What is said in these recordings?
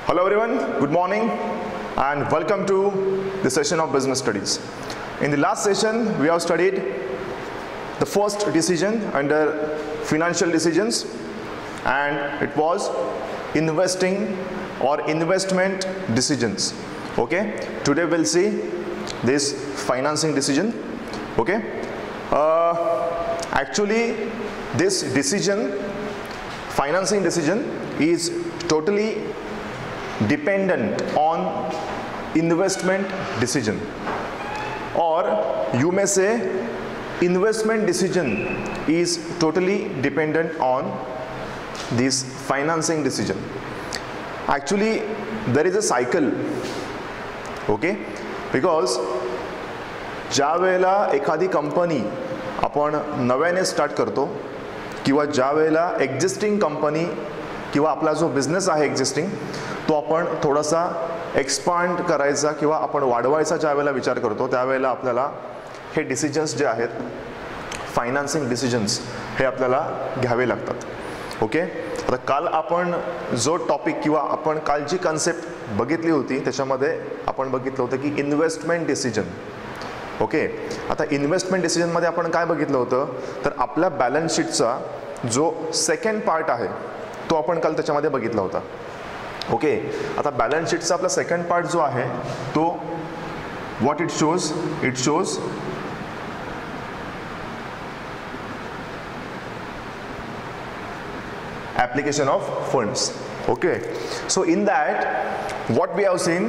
Hello everyone, good morning and welcome to the session of business studies. In the last session we have studied the first decision under financial decisions, and it was investing or investment decisions. Okay, today we'll see this financing decision. Okay, actually this decision, financing decision, is totally dependent on investment decision, or you may say investment decision is totally dependent on this financing decision. Actually there is a cycle, okay, because ज्या वेळेला एखादी company आपण नव्याने start करतो किंवा ज्या वेळेला existing company किंवा आपला जो बिझनेस आहे एक्झिस्टिंग तो आपण थोडासा एक्सपांड करायचा किंवा आपण वाढवायचा ज्या वेळेला विचार करतो त्यावेळेला आपल्याला हे डिसिजन्स जे आहेत फायनान्सिंग डिसिजन्स हे आपल्याला घ्यावे लागतात. ओके, आता काल आपण जो टॉपिक किंवा आपण काल जी कन्सेप्ट बघितली होती त्याच्यामध्ये आपण बघितलं होतं की इन्व्हेस्टमेंट डिसिजन. ओके, आता इन्व्हेस्टमेंट डिसिजनमध्ये आपण काय बघितलं होतं तर आपल्या बॅलन्स शीटचा जो सेकंड पार्ट आहे तो आपण काल त्याच्यामध्ये बघितला होता. ओके, आता बॅलन्स शीटचा आपला सेकंड पार्ट जो आहे तो what it shows application of funds. Okay, so in that what we have seen,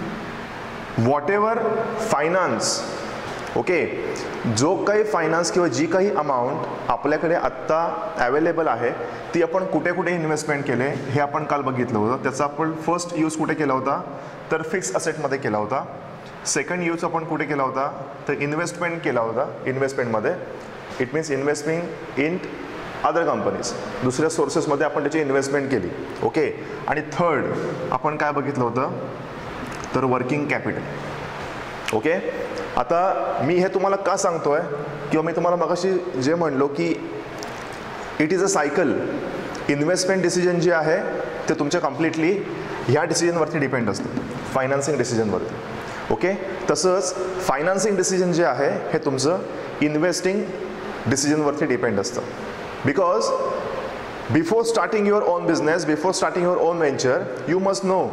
whatever finance, okay, जो काही फायनान्स किंवा जी काही अमाउंट आपल्याकडे आत्ता अवेलेबल आहे ती आपण कुठे कुठे इन्व्हेस्टमेंट केले हे आपण काल बघितलं होतं. त्याचा आपण फर्स्ट यूज कुठे केला होता तर फिक्स असेटमध्ये केला होता. सेकंड यूज आपण कुठे केला होता तर इन्व्हेस्टमेंट केला होता. इन्व्हेस्टमेंटमध्ये it means investing in other companies, दुसऱ्या सोर्सेसमध्ये आपण त्याची इन्व्हेस्टमेंट केली. ओके, आणि थर्ड आपण काय बघितलं होतं तर वर्किंग कॅपिटल. ओके, आता मी हे तुम्हाला का सांगतोय किंवा मी तुम्हाला मगाशी जे म्हणलो की it is a cycle. Investment decision जे आहे ते तुमच्या कम्प्लिटली ह्या डिसिजनवरती डिपेंड असतं, फायनान्सिंग डिसिजनवरती. ओके, तसंच फायनान्सिंग डिसिजन जे आहे हे तुमचं इन्व्हेस्टिंग डिसिजनवरती डिपेंड असतं. Because before starting your own business, before starting your own venture, you must know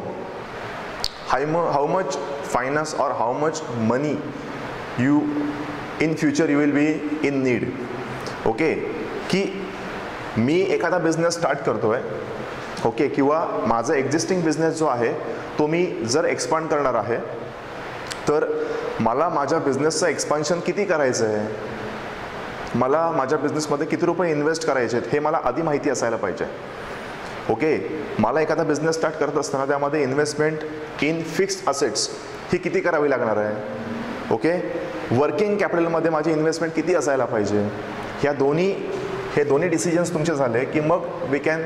how much finance or how much money you in future you will be in need. Okay, की मी एखादा business start करतोय, okay, किंवा माझा existing business जो आहे तो मी जर expand करणार आहे तर मला माझ्या बिझनेसचं एक्सपान्शन किती करायचं आहे, मला माझ्या बिझनेसमध्ये किती रुपये इन्व्हेस्ट करायचे आहेत हे मला आधी माहिती असायला पाहिजे. ओके, मला एखादा बिझनेस स्टार्ट करत असताना त्यामध्ये इन्व्हेस्टमेंट इन फिक्स्ड असेट्स ही किती करावी लागणार आहे. ओके, वर्किंग कॅपिटलमध्ये माझी इन्व्हेस्टमेंट किती असायला पाहिजे. हे दोन्ही डिसिजन्स तुमचे झाले की मग we can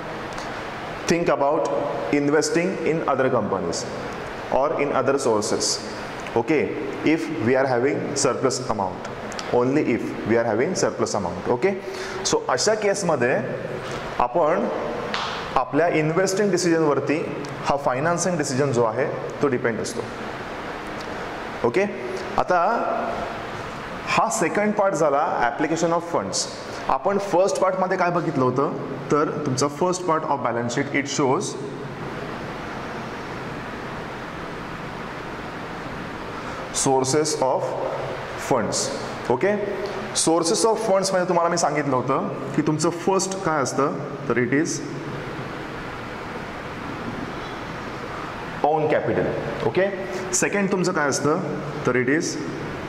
think about investing in other companies और in other sources. Okay, if we are having surplus amount, only if we are having surplus amount. Okay, so अशा केसमध्ये आपण आपल्या इन्व्हेस्टिंग डिसिजनवरती हा फायनान्सिंग डिसिजन जो आहे तो डिपेंड असतो. ओके, आता हा सेकंड पार्ट झाला ॲप्लिकेशन ऑफ फंड्स. आपण फर्स्ट पार्टमध्ये काय बघितलं होतं तर तुमचा first part of balance sheet it shows sources of funds. Okay, sources of funds मध्ये तुम्हाला मी सांगितलं होतं की तुमचं फर्स्ट काय असतं तर it is own capital. Okay, second तुमचं काय असतं तर it is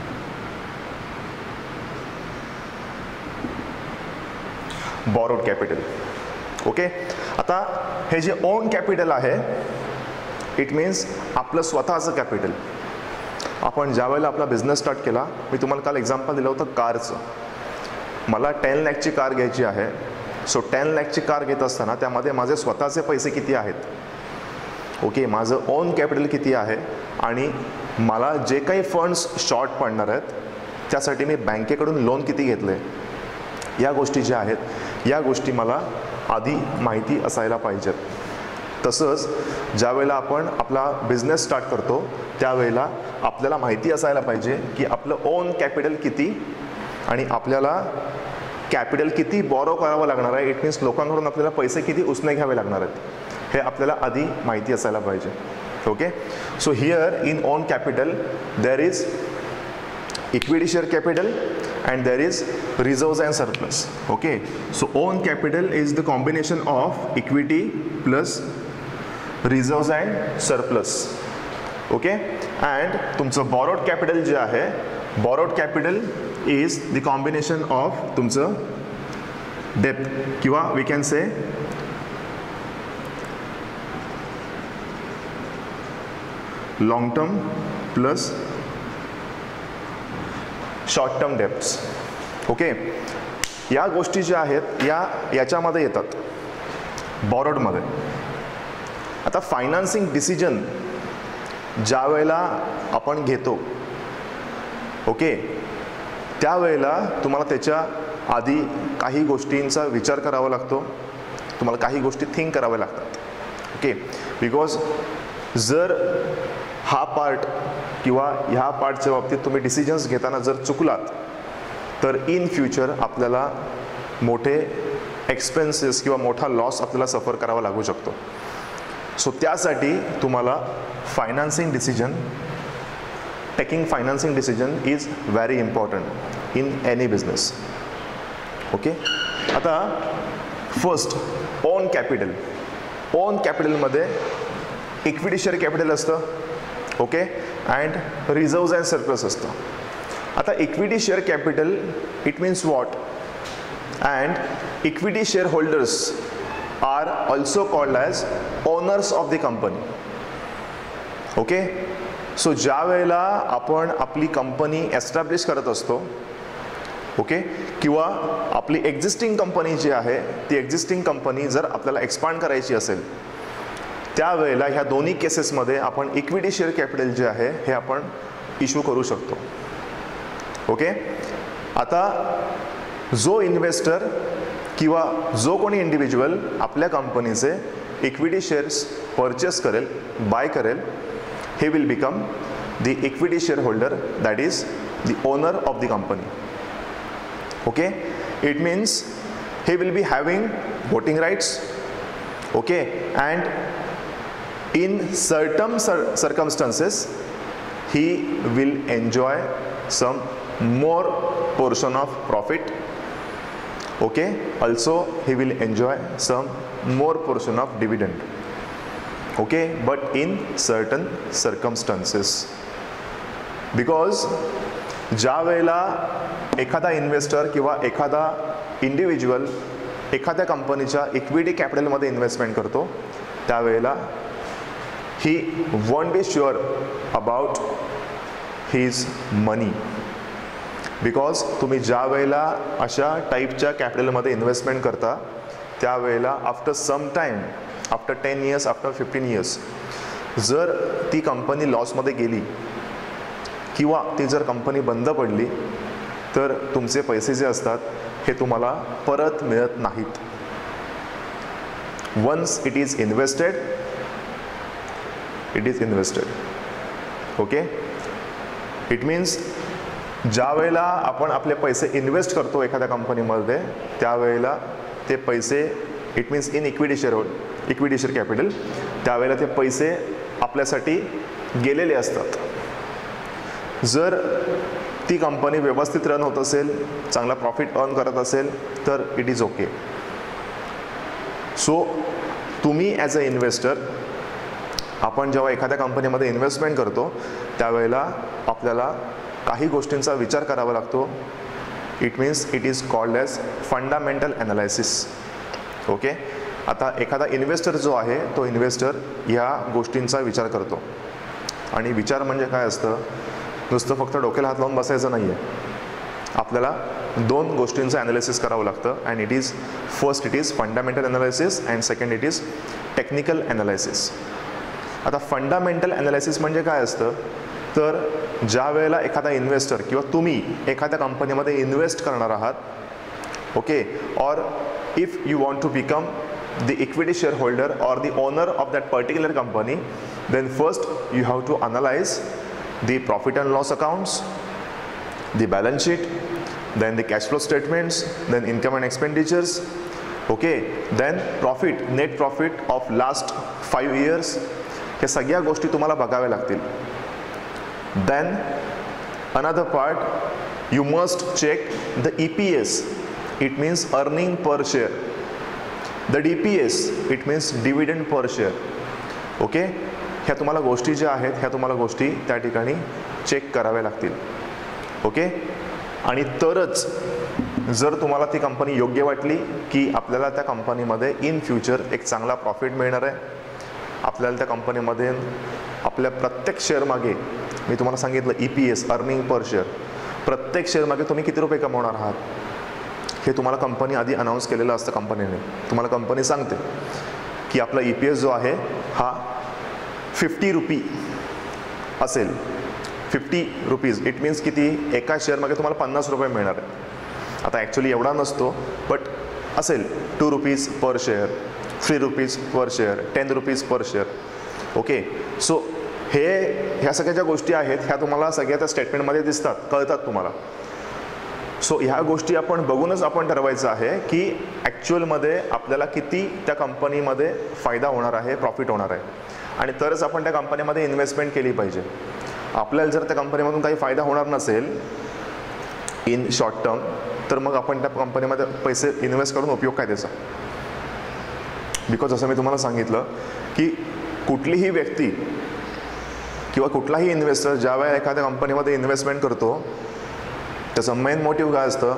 borrowed capital. Okay, आता हे जे ओन कॅपिटल आहे इट मीन्स आपलं स्वतःचं कॅपिटल. आपण ज्या वेळेला आपला बिझनेस स्टार्ट केला, मी तुम्हाला काल एक्झाम्पल दिलं होतं कारचं. मला 10 लाखची कार घ्यायची आहे. सो 10 लाखची कार घेत असताना त्यामध्ये माझे स्वतःचे पैसे किती आहेत, ओके, माझं ओन कॅपिटल किती आहे आणि मला जे काही फंड्स शॉर्ट पडणार आहेत त्यासाठी मी बँकेकडून लोन किती घेतले, या गोष्टी ज्या आहेत या गोष्टी मला आधी माहिती असायला पाहिजेत. तसंच ज्या वेळेला आपण आपला बिझनेस स्टार्ट करतो त्यावेळेला आपल्याला माहिती असायला पाहिजे की आपलं ओन कॅपिटल किती आणि आपल्याला कॅपिटल किती बॉरो करावं लागणार आहे. इट मीन्स लोकांकडून आपल्याला पैसे किती उसने घ्यावे लागणार आहेत हे आपल्याला आधी माहिती असायला पाहिजे. Okay, so here in own capital there is equity share capital and there is reserves and surplus. Okay, so own capital is the combination of equity plus reserves and surplus. Okay, and तुमचं borrowed capital जे आहे, borrowed capital is the combination of तुमचं debt किंवा we can say long term plus short term debts. Okay, या गोष्टी ज्या आहेत याच्यामध्ये येतात बॉरोडमध्ये. आता फायनान्सिंग डिसिजन ज्या वेळेला आपण घेतो ओके त्यावेळेला तुम्हाला त्याच्या आधी काही गोष्टींचा विचार करावा लागतो, तुम्हाला काही गोष्टी थिंक कराव्या लागतात. ओके, बिकॉज जर हा पार्ट किंवा ह्या पार्टच्या बाबतीत तुम्ही डिसिजन्स घेताना जर चुकलात तर इन फ्युचर आपल्याला मोठे एक्सपेन्सेस किंवा मोठा लॉस आपल्याला सफर करावा लागू शकतो. सो त्यासाठी तुम्हाला financing decision taking financing decision is very important in any business. Okay, आता फर्स्ट ओन कॅपिटल. ओन कॅपिटलमध्ये इक्विटी शेअर कॅपिटल असतं. Okay, and reserves and surplus असतं. आता equity share capital it means what, and equity share holders are also called as owners of the company. Okay, so ज्या वेळेला आपण आपली company establish करत असतो ओके किंवा आपली एक्झिस्टिंग कंपनी जी आहे ती एक्झिस्टिंग कंपनी जर आपल्याला एक्सपांड करायची असेल त्यावेळेला ह्या दोन्ही केसेसमध्ये आपण इक्विटी शेअर कॅपिटल जे आहे हे आपण इश्यू करू शकतो. ओके, आता जो इन्व्हेस्टर किंवा जो कोणी इंडिव्हिज्युअल आपल्या कंपनीचे इक्विटी शेअर्स परचेस करेल बाय करेल he will become the equity share holder that is the owner of the company. Okay, it means he will be having voting rights. Okay, and in certain circumstances he will enjoy some more portion of profit. Okay, also he will enjoy some more portion of dividend. Okay, but in certain circumstances, because ज्या वेळेला एखादा investor किंवा एखादा individual एखाद्या कंपनीच्या equity कॅपिटलमध्ये investment करतो त्यावेळेला he won't be sure about his money. Because तुम्ही ज्या वेळेला अशा टाईपच्या कॅपिटलमध्ये इन्व्हेस्टमेंट करता त्यावेळेला after some time, after 10 years, after 15 years जर ती कंपनी लॉसमध्ये गेली किंवा ती जर कंपनी बंद पडली तर तुमचे पैसे जे असतात हे तुम्हाला परत मिळत नाहीत. Once it is invested, it is invested. Okay, it means ज्या वेळेला आपण आपले पैसे इन्व्हेस्ट करतो एखाद्या कंपनीमध्ये त्यावेळेला ते पैसे it means in equity share capital त्यावेळेला ते पैसे आपल्यासाठी गेलेले असतात. जर ती कंपनी व्यवस्थित रन होत असेल, चांगला प्रॉफिट अर्न करत असेल तर इट इज ओके. सो तुम्ही ॲज अ इन्व्हेस्टर आपण जेव्हा एखाद्या कंपनीमध्ये इन्व्हेस्टमेंट करतो त्यावेळेला आपल्याला काही गोष्टींचा विचार करावा लागतो. It means it is called as fundamental analysis. Okay, आता एखादा इन्व्हेस्टर जो आहे तो इन्व्हेस्टर ह्या गोष्टींचा विचार करतो. आणि विचार म्हणजे काय असतं, नुसतं फक्त डोक्याला हात लावून बसायचं नाही आहे. आपल्याला दोन गोष्टींचं ॲनालिसिस करावं लागतं. And it is first it is fundamental analysis and second it is technical analysis. आता फंडामेंटल ॲनालिसिस म्हणजे काय असतं तर ज्या वेळेला एखादा इन्व्हेस्टर किंवा तुम्ही एखाद्या कंपनीमध्ये इन्व्हेस्ट करणार आहात okay, or if you want to become the equity shareholder or the owner of that particular company, then first you have to analyze the profit and loss accounts, the balance sheet, then the cash flow statements, then income and expenditures, okay, then profit, net profit of last 5 years. हे सगळ्या गोष्टी तुम्हाला बघाव्या लागतील. Then another part, you must check the EPS, it means earning per share, the DPS, it means dividend per share. Okay, ह्या तुम्हाला गोष्टी ज्या आहेत ह्या तुम्हाला गोष्टी त्या ठिकाणी चेक कराव्या लागतील. ओके, आणि तरच जर तुम्हाला ती कंपनी योग्य वाटली की आपल्याला त्या कंपनीमध्ये इन फ्युचर एक चांगला प्रॉफिट मिळणार आहे, आपल्याला त्या कंपनीमध्ये आपल्या प्रत्येक शेअर मागे, मी तुम्हाला सांगितलं EPS, अर्निंग पर शेअर, प्रत्येक शेअर मागे तुम्ही किती रुपये कमवणार आहात हे तुम्हाला कंपनी आधी अनाऊन्स केलेलं असतं. कंपनीने तुम्हाला कंपनी सांगते की आपला EPS जो आहे हा 50 रुपी असेल, 50 रुपीज, इट मीन्स किती, एका शेअर मागे तुम्हाला 50 रुपये मिळणार आहे. आता ॲक्च्युली एवढा नसतो, बट असेल 2 rupees per share, 3 rupees per share, 10 rupees per share. Okay, so ह्या सगळ्या ज्या गोष्टी आहेत ह्या तुम्हाला सगळ्या त्या स्टेटमेंटमध्ये दिसतात, कळतात तुम्हाला. सो ह्या गोष्टी आपण बघूनच आपण ठरवायचं आहे की ॲक्च्युअलमध्ये आपल्याला किती त्या कंपनीमध्ये फायदा होणार आहे, प्रॉफिट होणार आहे, आणि तरच आपण त्या कंपनीमध्ये इन्व्हेस्टमेंट केली पाहिजे. आपल्याला जर त्या कंपनीमधून काही फायदा होणार नसेल इन शॉर्ट टर्म, तर मग आपण त्या कंपनीमध्ये पैसे इन्व्हेस्ट करून उपयोग काय त्याचा. बिकॉज असं मी तुम्हाला सांगितलं की कुठलीही व्यक्ती किंवा कुठलाही इन्व्हेस्टर ज्या वेळेला एखाद्या कंपनीमध्ये इन्व्हेस्टमेंट करतो, त्याचं मेन मोटिव्ह काय असतं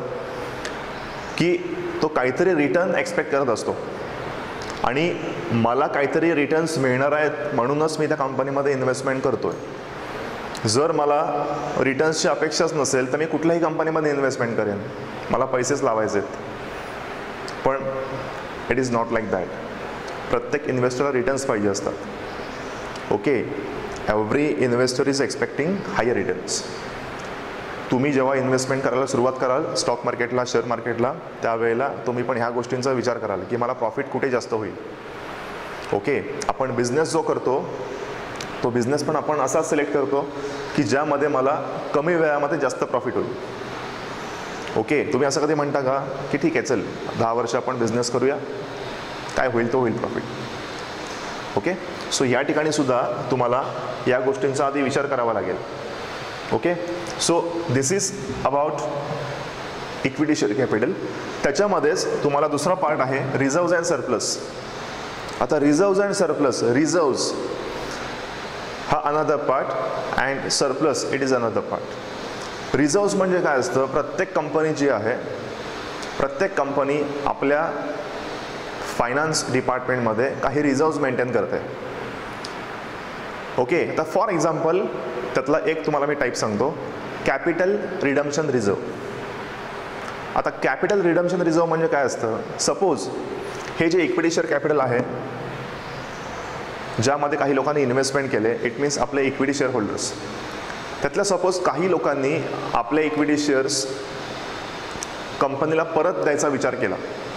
की तो काहीतरी रिटर्न एक्सपेक्ट करत असतो, आणि मला काहीतरी रिटर्न्स मिळणार आहेत म्हणूनच मी त्या कंपनीमध्ये इन्व्हेस्टमेंट करतोय. जर मला रिटर्न्सची अपेक्षाच नसेल तर मी कुठल्याही कंपनीमध्ये इन्व्हेस्टमेंट करेन, मला पैसेच लावायचे आहेत. पण it is not like that. प्रत्येक इन्व्हेस्टरला रिटर्न्स पाहिजे असतात. Okay, every investor is expecting higher returns. तुम्ही जेव्हा इन्व्हेस्टमेंट करायला सुरुवात कराल स्टॉक मार्केटला, शेअर मार्केटला, त्यावेळेला तुम्ही पण ह्या गोष्टींचा विचार कराल की मला प्रॉफिट कुठे जास्त होईल. ओके, आपण बिझनेस जो करतो तो बिझनेस पण आपण असा सिलेक्ट करतो की ज्यामध्ये मला कमी वेळामध्ये जास्त प्रॉफिट होईल. ओके, तुम्ही असं कधी म्हणता का की ठीक आहे चल 10 वर्ष आपण बिझनेस करूया, काय होईल तो होईल प्रॉफिट. ओके, सो या ठिकाणी सुद्धा तुम्हाला या गोष्टींचा आधी विचार करावा लागेल. Okay, so this is about equity share capital. त्याच्यामध्येच तुम्हाला दुसरा पार्ट आहे रिझर्व्ज अँड सरप्लस. आता रिझर्व्ज अँड सरप्लस, रिझर्व्ज हा another part and surplus it is another part. Reserves म्हणजे काय असतं, प्रत्येक कंपनी जी आहे, प्रत्येक कंपनी आपल्या फायनान्स डिपार्टमेंटमध्ये काही रिझर्व्ज मेंटेन करते. ओके, तर फॉर एक्झाम्पल त्यातला एक तुम्हाला मी टाईप सांगतो, कॅपिटल रिडम्पशन रिझर्व. आता कॅपिटल रिडम्पशन रिझर्व म्हणजे काय असतं, सपोज हे जे इक्विटी शेअर कॅपिटल आहे ज्यामध्ये काही लोकांनी इन्व्हेस्टमेंट केले, इट मीन्स आपले इक्विटी शेअर होल्डर्स, त्यातल्या सपोज काही लोकांनी आपले इक्विटी शेअर्स कंपनीला परत द्यायचा विचार केला.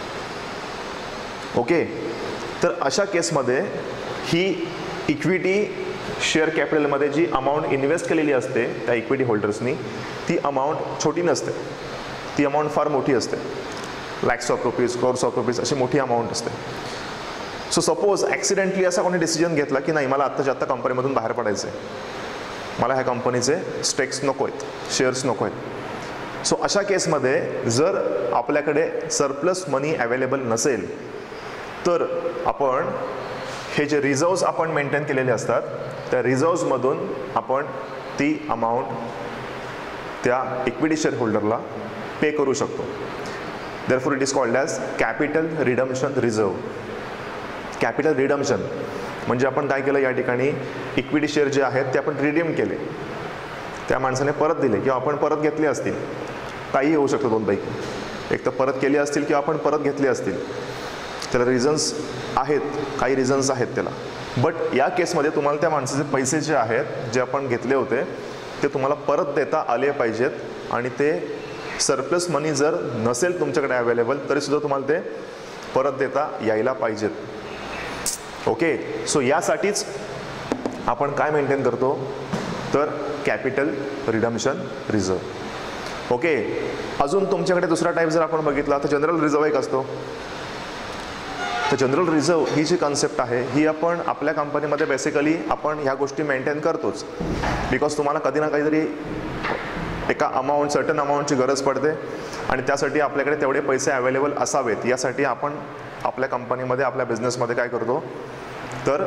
ओके, तर अशा केसमध्ये ही इक्विटी शेअर कॅपिटलमध्ये जी अमाऊंट इन्व्हेस्ट केलेली असते त्या इक्विटी होल्डर्सनी, ती अमाऊंट छोटी नसते, ती अमाऊंट फार मोठी असते. Lakhs of rupees, crores of rupees अशी मोठी अमाऊंट असते. सो सपोज ॲक्सिडेंटली असा कोणी डिसिजन घेतला की नाही मला आत्ताच्या आत्ता कंपनीमधून बाहेर पडायचं आहे, मला ह्या कंपनीचे स्टेक्स नको आहेत, शेअर्स नको आहेत. सो अशा केसमध्ये जर आपल्याकडे सरप्लस मनी अवेलेबल नसेल तर आपण हे जे रिझर्व्स आपण मेंटेन केलेले असतात त्या रिझर्व्समधून आपण ती अमाऊंट त्या इक्विटी शेअर होल्डरला पे करू शकतो. Therefore it is called as capital redemption reserve. Capital redemption म्हणजे आपण काय केलं, या ठिकाणी इक्विटी शेअर जे आहेत ते आपण रिडीम केले, त्या माणसाने परत दिले किंवा आपण परत घेतले असतील, काही होऊ शकतं दोनपैकी, एक तर परत केले असतील किंवा आपण परत घेतले असतील. त्याला रिझन्स आहेत, काही रिझन्स आहेत त्याला. बट या केसमध्ये तुम्हाला त्या माणसाचे पैसे जे आहेत जे आपण घेतले होते ते तुम्हाला परत देता आले पाहिजेत, आणि ते सरप्लस मनी जर नसेल तुमच्याकडे अवेलेबल तरीसुद्धा तुम्हाला ते परत देता यायला पाहिजेत. ओके, सो यासाठीच आपण काय मेंटेन करतो तर कॅपिटल रिडम्पशन रिझर्व. ओके, अजून तुमच्याकडे दुसरा टाईप जर आपण बघितला तर जनरल रिझर्व एक असतो. तर जनरल रिझर्व ही जी कन्सेप्ट आहे ही आपण आपल्या कंपनीमध्ये बेसिकली आपण ह्या गोष्टी मेंटेन करतोच, बिकॉज तुम्हाला कधी ना काहीतरी एका अमाऊंट सर्टन अमाऊंटची गरज पडते आणि त्यासाठी आपल्याकडे तेवढे पैसे अवेलेबल असावेत यासाठी आपण आपल्या कंपनीमध्ये आपल्या बिझनेसमध्ये काय करतो तर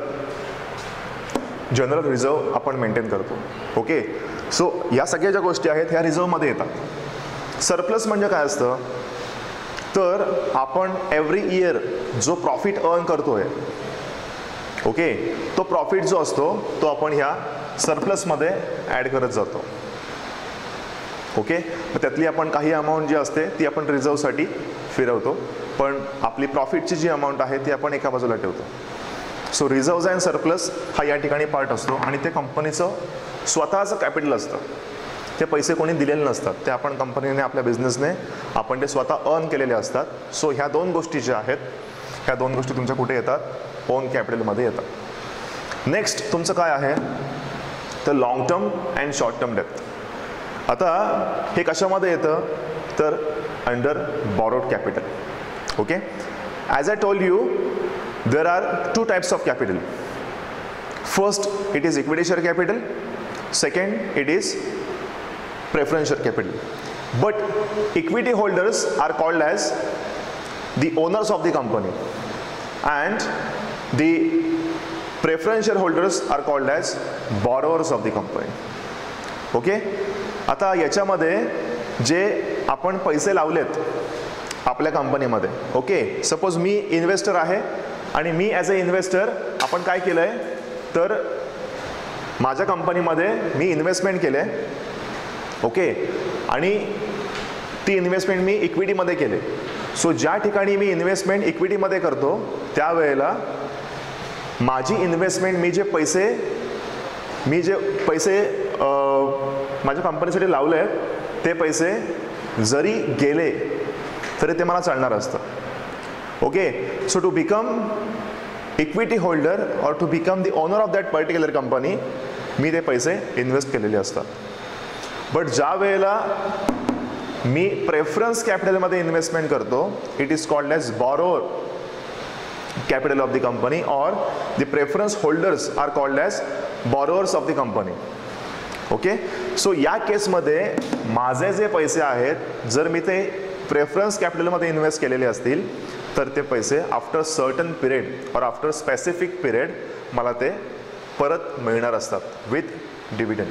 जनरल रिझर्व आपण मेंटेन करतो. ओके, सो या सगळ्या ज्या गोष्टी आहेत ह्या रिझर्वमध्ये येतात. सरप्लस म्हणजे काय असतं तर आपण एव्हरी इयर जो प्रॉफिट अर्न करतोय, ओके, तो प्रॉफिट जो असतो तो आपण ह्या सरप्लसमध्ये ॲड करत जातो. ओके, त्यातली आपण काही अमाऊंट जी असते ती आपण रिझर्वसाठी फिरवतो, पण आपली प्रॉफिटची जी अमाऊंट आहे ती आपण एका बाजूला ठेवतो. सो रिझर्व्ज अँड सरप्लस हा या ठिकाणी पार्ट असतो आणि ते कंपनीचं स्वतःचं कॅपिटल असतं. ते पैसे कोणी दिलेले नसतात, ते आपण कंपनीने आपल्या बिझनेसने आपण ते स्वतः अर्न केलेले असतात. सो ह्या दोन गोष्टी ज्या आहेत ह्या दोन गोष्टी तुमच्या कुठे येतात ओन कॅपिटलमध्ये येतात. नेक्स्ट तुमचं काय आहे तर long term and short term डेप्थ. आता हे कशामध्ये येतं तर under borrowed capital. Okay, as I told you there are two types of capital. First it is equity share capital, second it is preference share capital. But equity holders are called as the owners of the company and the preference shareholders are called as borrowers of the company. Okay, आता याच्यामध्ये जे आपण पैसे लावलेत आपल्या कंपनीमध्ये, okay, suppose मी investor आहे आणि मी ॲज अ इन्व्हेस्टर आपण काय केलंय तर माझ्या कंपनीमध्ये मी इन्व्हेस्टमेंट केले. ओके, आणि ती इन्व्हेस्टमेंट मी इक्विटीमध्ये केले. सो ज्या ठिकाणी मी इन्व्हेस्टमेंट इक्विटीमध्ये करतो त्यावेळेला माझी इन्व्हेस्टमेंट मी जे पैसे माझ्या कंपनीसाठी लावले ते पैसे जरी गेले तरी ते मला चालणार असतं. Okay, so to become equity holder और to become the owner of that particular company मी ते पैसे इन्व्हेस्ट केलेले असतात. बट ज्या वेळेला मी प्रेफरन्स कॅपिटलमध्ये इन्व्हेस्टमेंट करतो it is called as borrower capital of the company और the preference holders are called as borrowers of the company. Okay, so या केसमध्ये माझे जे पैसे आहेत जर मी ते प्रेफरन्स कॅपिटलमध्ये इन्व्हेस्ट केलेले असतील तर ते पैसे आफ्टर सर्टन पिरियड और आफ्टर स्पेसिफिक पिरियड मला ते परत मिळणार असतात with dividend.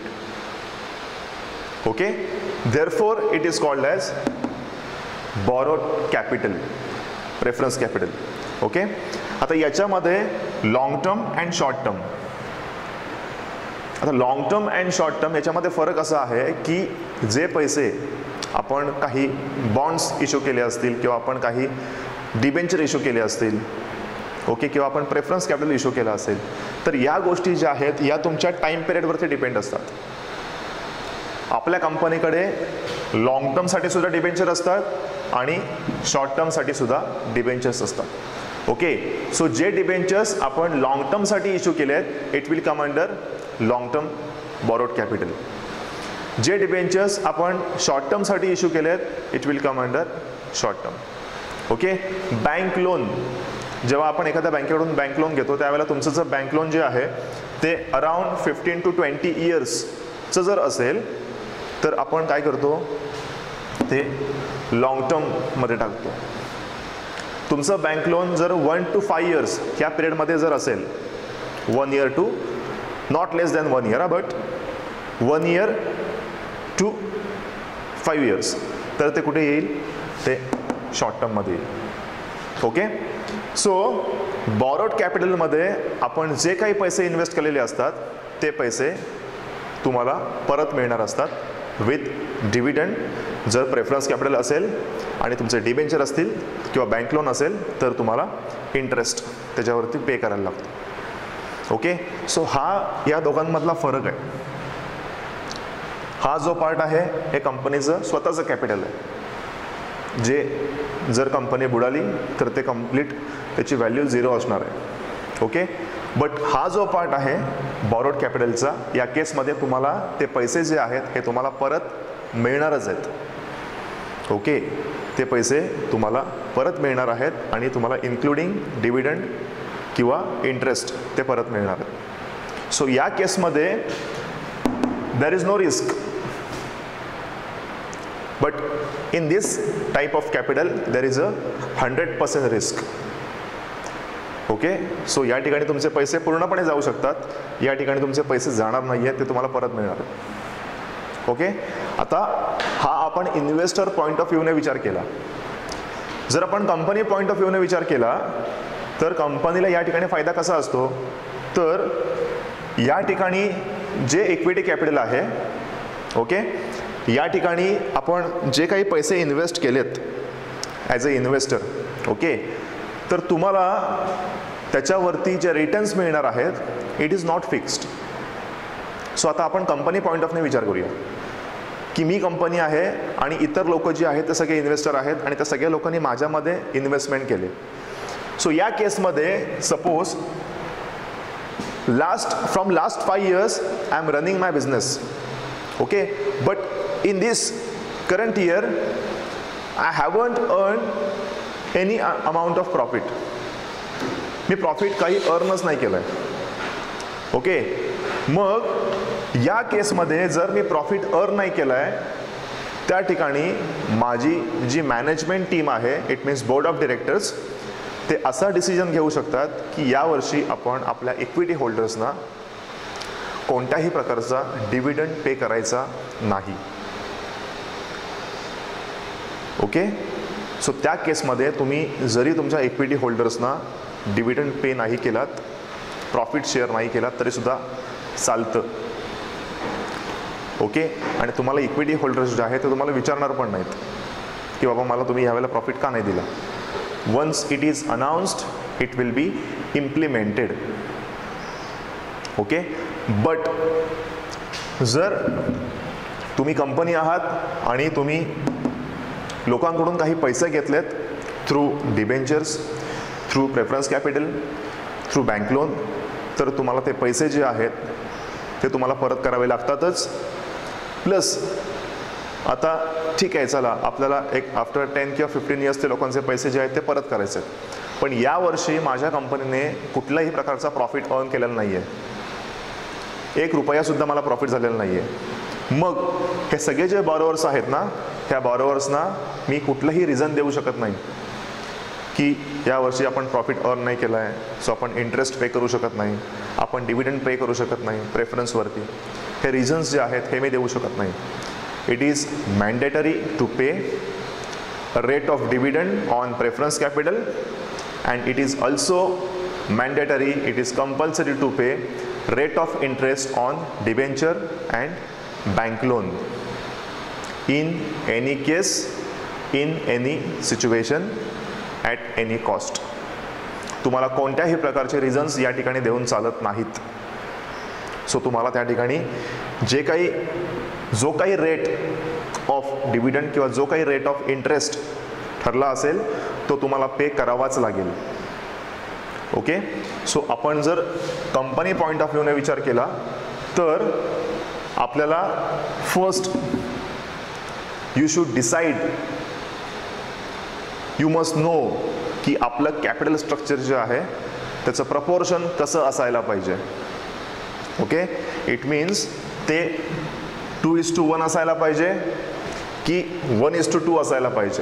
Okay, therefore it is called as borrowed capital, preference capital. Okay, आता याच्यामध्ये long term and short term. आता long term and short term याच्यामध्ये फरक असा आहे की जे पैसे आपण काही बॉन्ड्स इश्यू केले असतील किंवा आपण काही डिबेंचर इश्यू केले असतील, ओके, किंवा आपण प्रेफरन्स कॅपिटल इश्यू केला असेल तर या गोष्टी ज्या आहेत या तुमच्या टाईम पिरियडवरती डिपेंड असतात. आपल्या कंपनीकडे लॉंग टर्मसाठी सुद्धा डिबेंचर असतात आणि शॉर्ट टर्मसाठी सुद्धा डिबेंचर्स असतात. ओके, सो जे डिबेंचर्स आपण लॉंग टर्मसाठी इश्यू केले आहेत it will come under long term borrowed capital. जे डिबेंचर्स आपण शॉर्ट टर्मसाठी इश्यू केले आहेत it will come under short term. Okay, bank loan जेव्हा आपण एखाद्या बँकेकडून बँक लोन घेतो त्यावेळेला तुमचं जर बँक लोन जे आहे ते अराउंड 15 to 20 इयर्सचं जर असेल तर आपण काय करतो ते लॉंग टर्ममध्ये टाकतो. तुमचं बँक लोन जर 1 to 5 इयर्स ह्या पिरियडमध्ये जर असेल 1 year to not less than 1 year but 1 year to 5 years तर ते कुठे येईल ते शॉर्ट टर्ममध्ये येईल. ओके, सो बॉरोड कॅपिटलमध्ये आपण जे काही पैसे इन्व्हेस्ट केलेले असतात ते पैसे तुम्हाला परत मिळणार असतात विथ डिव्हिडंड. जर प्रेफरन्स कॅपिटल असेल आणि तुमचे डिबेंचर असतील किंवा बँक लोन असेल तर तुम्हाला इंटरेस्ट त्याच्यावरती पे करायला लागतो. ओके, सो हा या दोघांमधला फरक आहे. हा जो पार्ट आहे हे कंपनीचं स्वतःचं कॅपिटल आहे जे जर कंपनी बुडाली तर ते कंप्लीट त्याची व्हॅल्यू 0 असणार आहे. ओके, बट हा जो पार्ट आहे बॉरोड कॅपिटलचा, या केसमध्ये तुम्हाला ते पैसे जे आहेत हे तुम्हाला परत मिळणारच आहेत. ओके, ते पैसे तुम्हाला परत मिळणार आहेत आणि तुम्हाला इन्क्लुडिंग डिव्हिडंड किंवा इंटरेस्ट ते परत मिळणार आहेत. सो या केसमध्ये there is no risk, but in this type of capital there is a 100% risk. Okay, so या ठिकाणी तुमचे पैसे पूर्णपणे जाऊ शकतात, या ठिकाणी तुमचे पैसे जाणार नाही आहेत, ते तुम्हाला परत मिळणार. ओके, आता हा आपण इन्व्हेस्टर पॉईंट ऑफ व्ह्यूने विचार केला. जर आपण कंपनी पॉईंट ऑफ व्ह्यूने विचार केला तर कंपनीला या ठिकाणी फायदा कसा असतो, तर या ठिकाणी जे इक्विटी कॅपिटल आहे, ओके, या ठिकाणी आपण जे काही पैसे इन्व्हेस्ट केलेत ॲज अ इन्व्हेस्टर, ओके, तर तुम्हाला त्याच्यावरती जे रिटर्न्स मिळणार आहेत it is not fixed. So आता आपण कंपनी पॉईंट ऑफ व्ह्यूने विचार करूया की मी कंपनी आहे आणि इतर लोक जे आहेत ते सगळे इन्व्हेस्टर आहेत आणि त्या सगळ्या लोकांनी माझ्यामध्ये इन्व्हेस्टमेंट केले. सो या केसमध्ये suppose from last 5 years I am running my business. Okay, but in this current year I haven't earn any amount of profit. मी प्रॉफिट काही अर्नच नाही केलं आहे. ओके, मग या केसमध्ये जर मी प्रॉफिट अर्न नाही केलं आहे, त्या ठिकाणी माझी जी मॅनेजमेंट टीम आहे, it means board of directors, ते असा डिसिजन घेऊ शकतात की यावर्षी आपण आपल्या इक्विटी होल्डर्सना कोणत्याही प्रकारचा डिव्हिडंड पे करायचा नाही. ओके, सो त्या केसमध्ये तुम्ही जरी तुमच्या इक्विटी होल्डर्सना डिव्हिडंड पे नाही केलात, प्रॉफिट शेअर नाही केलात, तरीसुद्धा चालतं. ओके, आणि तुम्हाला इक्विटी होल्डर्स जे आहेत ते तुम्हाला विचारणार पण नाहीत की बाबा मला तुम्ही यावेळेला प्रॉफिट का नाही दिला. Once it is announced it will be implemented. Okay, but जर तुम्ही कंपनी आहात आणि तुम्ही लोकांकडून काही पैसे घेतलेत through debentures, through preference capital, through bank loan, तर तुम्हाला ते पैसे जे आहेत ते तुम्हाला परत करावे लागतातच. प्लस आता ठीक आहे, चला आपल्याला एक आफ्टर 10 किंवा 15 years ते लोकांचे पैसे जे आहेत ते परत करायचे आहेत, पण यावर्षी माझ्या कंपनीने कुठल्याही प्रकारचा प्रॉफिट अर्न केलेला नाही आहे, 1 रुपयासुद्धा मला प्रॉफिट झालेला नाही आहे. मग हे सगळे जे बॉरोवर्स आहेत ना, ह्या बॉरोवर्सना मी कुठलंही रिझन देऊ शकत नाही की यावर्षी आपण प्रॉफिट अर्न नाही केला आहे, सो आपण इंटरेस्ट पे करू शकत नाही, आपण डिव्हिडंड पे करू शकत नाही प्रेफरन्सवरती. हे रिझन्स जे आहेत हे मी देऊ शकत नाही. It is mandatory to pay rate of dividend on preference capital and it is also mandatory, it is compulsory to pay rate of interest on debenture and bank loan in any case, in any situation, at any cost. तुम्हाला कोणत्याही प्रकारचे reasons या ठिकाणी देऊन चालत नाहीत. So तुम्हाला त्या ठिकाणी जो काही रेट ऑफ डिव्हिडंड किंवा जो काही रेट ऑफ इंटरेस्ट ठरला असेल तो तुम्हाला पे करावाच लागेल. ओके, सो आपण जर कंपनी पॉईंट ऑफ व्ह्यूने विचार केला तर आपल्याला first you should decide, you must know की आपलं कॅपिटल स्ट्रक्चर जे आहे त्याचं प्रपोर्शन कसं असायला पाहिजे. ओके, इट मीन्स ते 2:1 असायला पाहिजे की 1:2 असायला पाहिजे.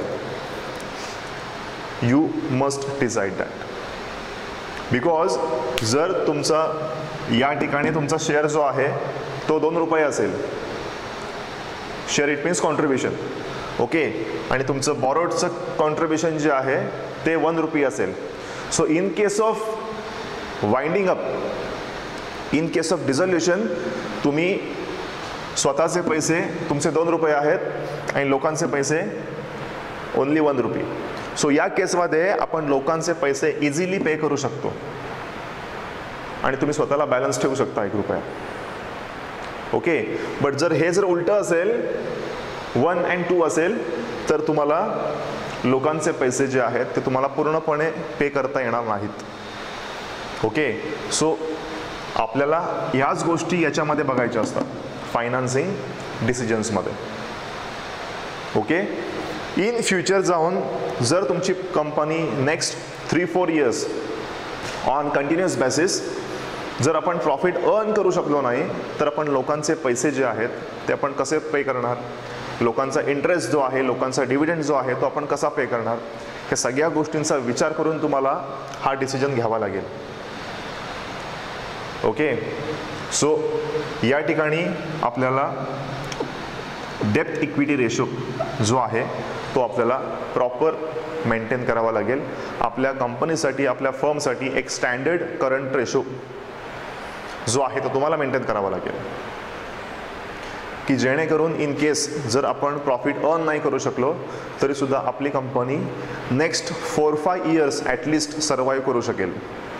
You must decide that. Because जर तुमचा या ठिकाणी तुमचा शेअर जो आहे तो 2 रुपये असेल, share it means contribution, okay, आणि तुमचं बॉरोडचं कॉन्ट्रीब्युशन जे आहे ते 1 रुपये असेल. So in case of winding up, in case of dissolution, तुम्ही स्वतःचे पैसे तुमचे 2 रुपये आहेत आणि लोकांचे पैसे ओनली 1 रुपये. सो या केसमध्ये आपण लोकांचे पैसे इझिली पे करू शकतो आणि तुम्ही स्वतःला बॅलन्स ठेवू शकता 1 रुपया. ओके, बट जर हे जर उलटं असेल 1 and 2 असेल तर तुम्हाला लोकांचे पैसे जे आहेत ते तुम्हाला पूर्णपणे पे करता येणार नाहीत. ओके, सो आपल्याला ह्याच गोष्टी याच्यामध्ये बघायच्या असतात फायनान्सिंग डिसिजन्समध्ये. ओके, इन फ्युचर जाऊन जर तुमची company next 3-4 years on continuous basis जर आपण प्रॉफिट अर्न करू शकलो नाही तर आपण लोकांचे पैसे जे आहेत ते आपण कसे पे करणार, लोकांचा इंटरेस्ट जो आहे, लोकांचा डिव्हिडंड जो आहे तो आपण कसा पे करणार, हे सगळ्या गोष्टींचा विचार करून तुम्हाला हा डिसिजन घ्यावा लागेल. ओके, सो या ठिकाणी आपल्याला डेप्थ इक्विटी रेशो जो आहे तो आपल्याला प्रॉपर मेंटेन करावा लागेल. आपल्या कंपनीसाठी, आपल्या फर्मसाठी एक स्टँडर्ड करंट रेशो जो आहे तो तुम्हाला मेंटेन करावा लागेल की जेणेकरून इन केस जर आपण प्रॉफिट अर्न नाही करू शकलो तरी सुद्धा आपली company next 4-5 years at least survive करू शकेल.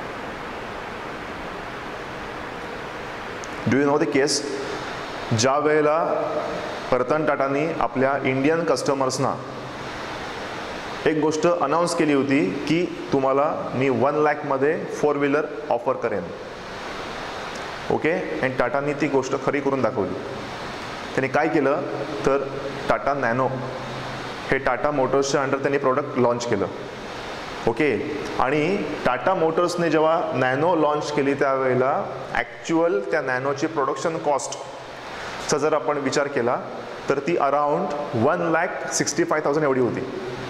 Do you know the case, ज्या वेळेला रतन टाटानी आपल्या इंडियन कस्टमर्सना एक गोष्ट अनाऊन्स केली होती की तुम्हाला मी 1 लाखमध्ये 4 व्हीलर ऑफर करेन. ओके, आणि टाटानी ती गोष्ट खरी करून दाखवली. त्यांनी काय केलं तर टाटा नॅनो हे टाटा मोटर्सच्या अंडर त्यांनी प्रोडक्ट लॉन्च केलं. ओके, आणि टाटा मोटर्सने जेव्हा नॅनो लॉन्च केली त्यावेळेला ॲक्च्युअल त्या नॅनोची प्रोडक्शन कॉस्टचा जर आपण विचार केला तर ती अराउंड 1,65,000 एवढी होती.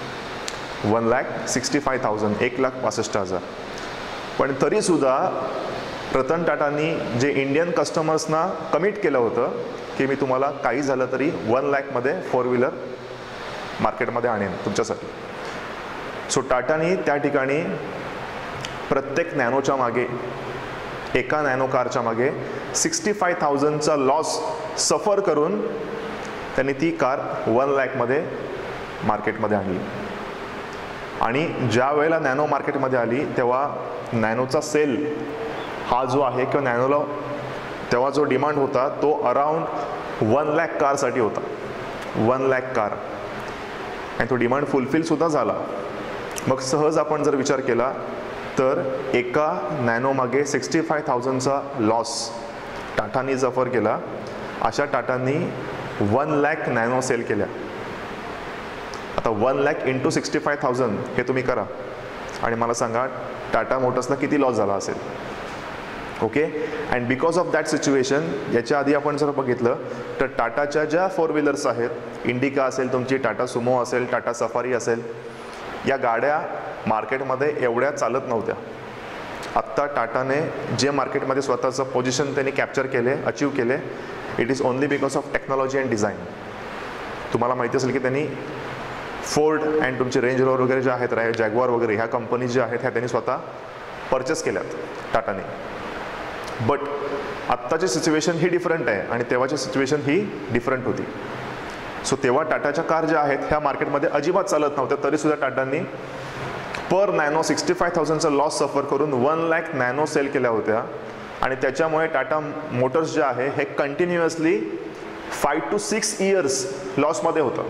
1,65,000, 1,65,000. पण तरीसुद्धा रतन टाटानी जे इंडियन कस्टमर्सना कमिट केलं होतं की मी तुम्हाला काही झालं तरी 1 लाखमध्ये 4 व्हीलर मार्केटमध्ये आणेन तुमच्यासाठी. सो टाटानी त्या ठिकाणी प्रत्येक नॅनोच्या मागे, एका नॅनो कारच्या मागे 65,000चा लॉस सफर करून त्यांनी ती कार 1 लाखमध्ये मार्केटमध्ये आणली. आणि ज्या वेळेला नॅनो मार्केटमध्ये आली तेव्हा नॅनोचा सेल हा जो आहे किंवा नॅनोला तेव्हा जो डिमांड होता तो अराउंड 1 लाख कारसाठी होता. 1 लाख कार, आणि तो डिमांड फुलफिलसुद्धा झाला. मग सहज आपण जर विचार केला तर एका नॅनोमागे 65,000चा लॉस टाटानी सफर केला. अशा टाटांनी 1 लाख नॅनो सेल केल्या. आता 1 लाख इंटू 65,000 हे तुम्ही करा आणि मला सांगा टाटा मोटर्सला किती लॉस झाला असेल. Okay, and because of that situation याच्या आधी आपण जर बघितलं तर टाटाच्या ज्या 4 व्हीलर्स आहेत, इंडिका असेल तुमची, टाटा सुमो असेल, टाटा सफारी असेल, या गाड्या मार्केटमध्ये एवढ्या चालत नव्हत्या. आत्ता टाटाने जे मार्केटमध्ये स्वतःचं पोझिशन त्यांनी कॅप्चर केले, अचीव केले, it is only because of technology and design. तुम्हाला माहिती असेल की त्यांनी फोर्ड अँड तुमचे रेंज रोवर वगैरे जे आहेत, जॅग्वार वगैरे ह्या कंपनी ज्या आहेत ह्या त्यांनी स्वतः परचेस केल्यात टाटाने. बट आत्ताची सिच्युएशन ही डिफरंट आहे आणि तेव्हाची सिच्युएशन ही डिफरंट होती. सो तेव्हा टाटाच्या कार ज्या आहेत ह्या मार्केटमध्ये अजिबात चालत नव्हत्या, तरीसुद्धा टाटांनी पर नॅनो 65,000चा लॉस सफर करून 1 लाख नॅनो सेल केल्या होत्या. आणि त्याच्यामुळे टाटा मोटर्स जे आहे हे कंटिन्युअसली 5 to 6 इयर्स लॉसमध्ये होतं.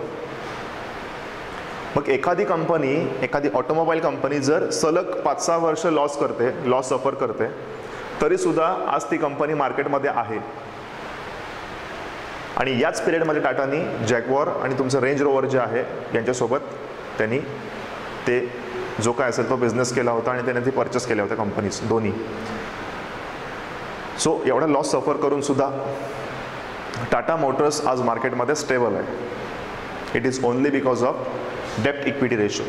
मग एखादी कंपनी, एखादी ऑटोमोबाईल कंपनी जर सलग 5-6 वर्ष लॉस सफर करते तरीसुद्धा आज ती कंपनी मार्केटमध्ये आहे. आणि याच पिरियडमध्ये टाटानी जॅग्वार आणि तुमचं रेंज रोवर जे आहे यांच्यासोबत त्यांनी ते जो काय असेल तो बिझनेस केला होता आणि त्याने ती परचेस केल्या होत्या कंपनीज दोन्ही. सो एवढा लॉस सफर करून सुद्धा टाटा मोटर्स आज मार्केटमध्ये स्टेबल आहे. It is only because of डेप्थ equity ratio.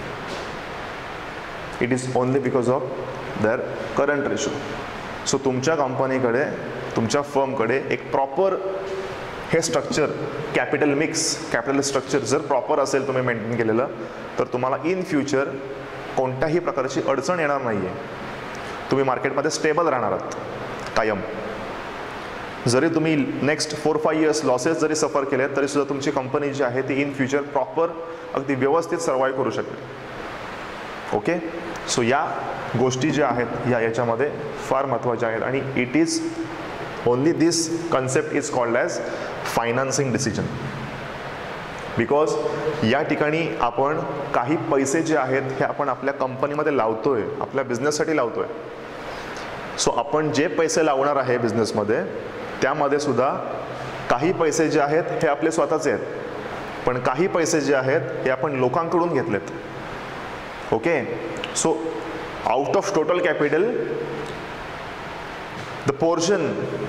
It is only because of their current ratio. So तुमच्या कंपनीकडे, तुमच्या फर्मकडे एक प्रॉपर हे स्ट्रक्चर, कॅपिटल स्ट्रक्चर जर प्रॉपर असेल तुम्ही मेंटेन केलेलं तर तुम्हाला इन फ्युचर कोणत्याही प्रकारची अडचण येणार नाही आहे. तुम्ही मार्केटमध्ये स्टेबल राहणार आहात कायम. जरी तुम्ही नेक्स्ट 4-5 इयर्स लॉसेस जरी सफर केले तरीसुद्धा तुमची कंपनी जी आहे ती इन फ्युचर प्रॉपर अगदी व्यवस्थित सर्वाईव्ह करू शकेल. ओके, सो या गोष्टी ज्या आहेत याच्यामध्ये फार महत्त्वाच्या आहेत आणि it is only this concept is called as financing decision. Because या ठिकाणी आपण काही पैसे जे आहेत हे आपण आपल्या कंपनीमध्ये लावतोय, आपल्या बिझनेससाठी लावतोय. सो आपण जे पैसे लावणार आहे बिझनेसमध्ये त्यामध्ये सुद्धा काही पैसे जे आहेत हे आपले स्वतःचे आहेत, पण काही पैसे जे आहेत हे आपण लोकांकडून घेतलेत. Okay, so out of total capital the portion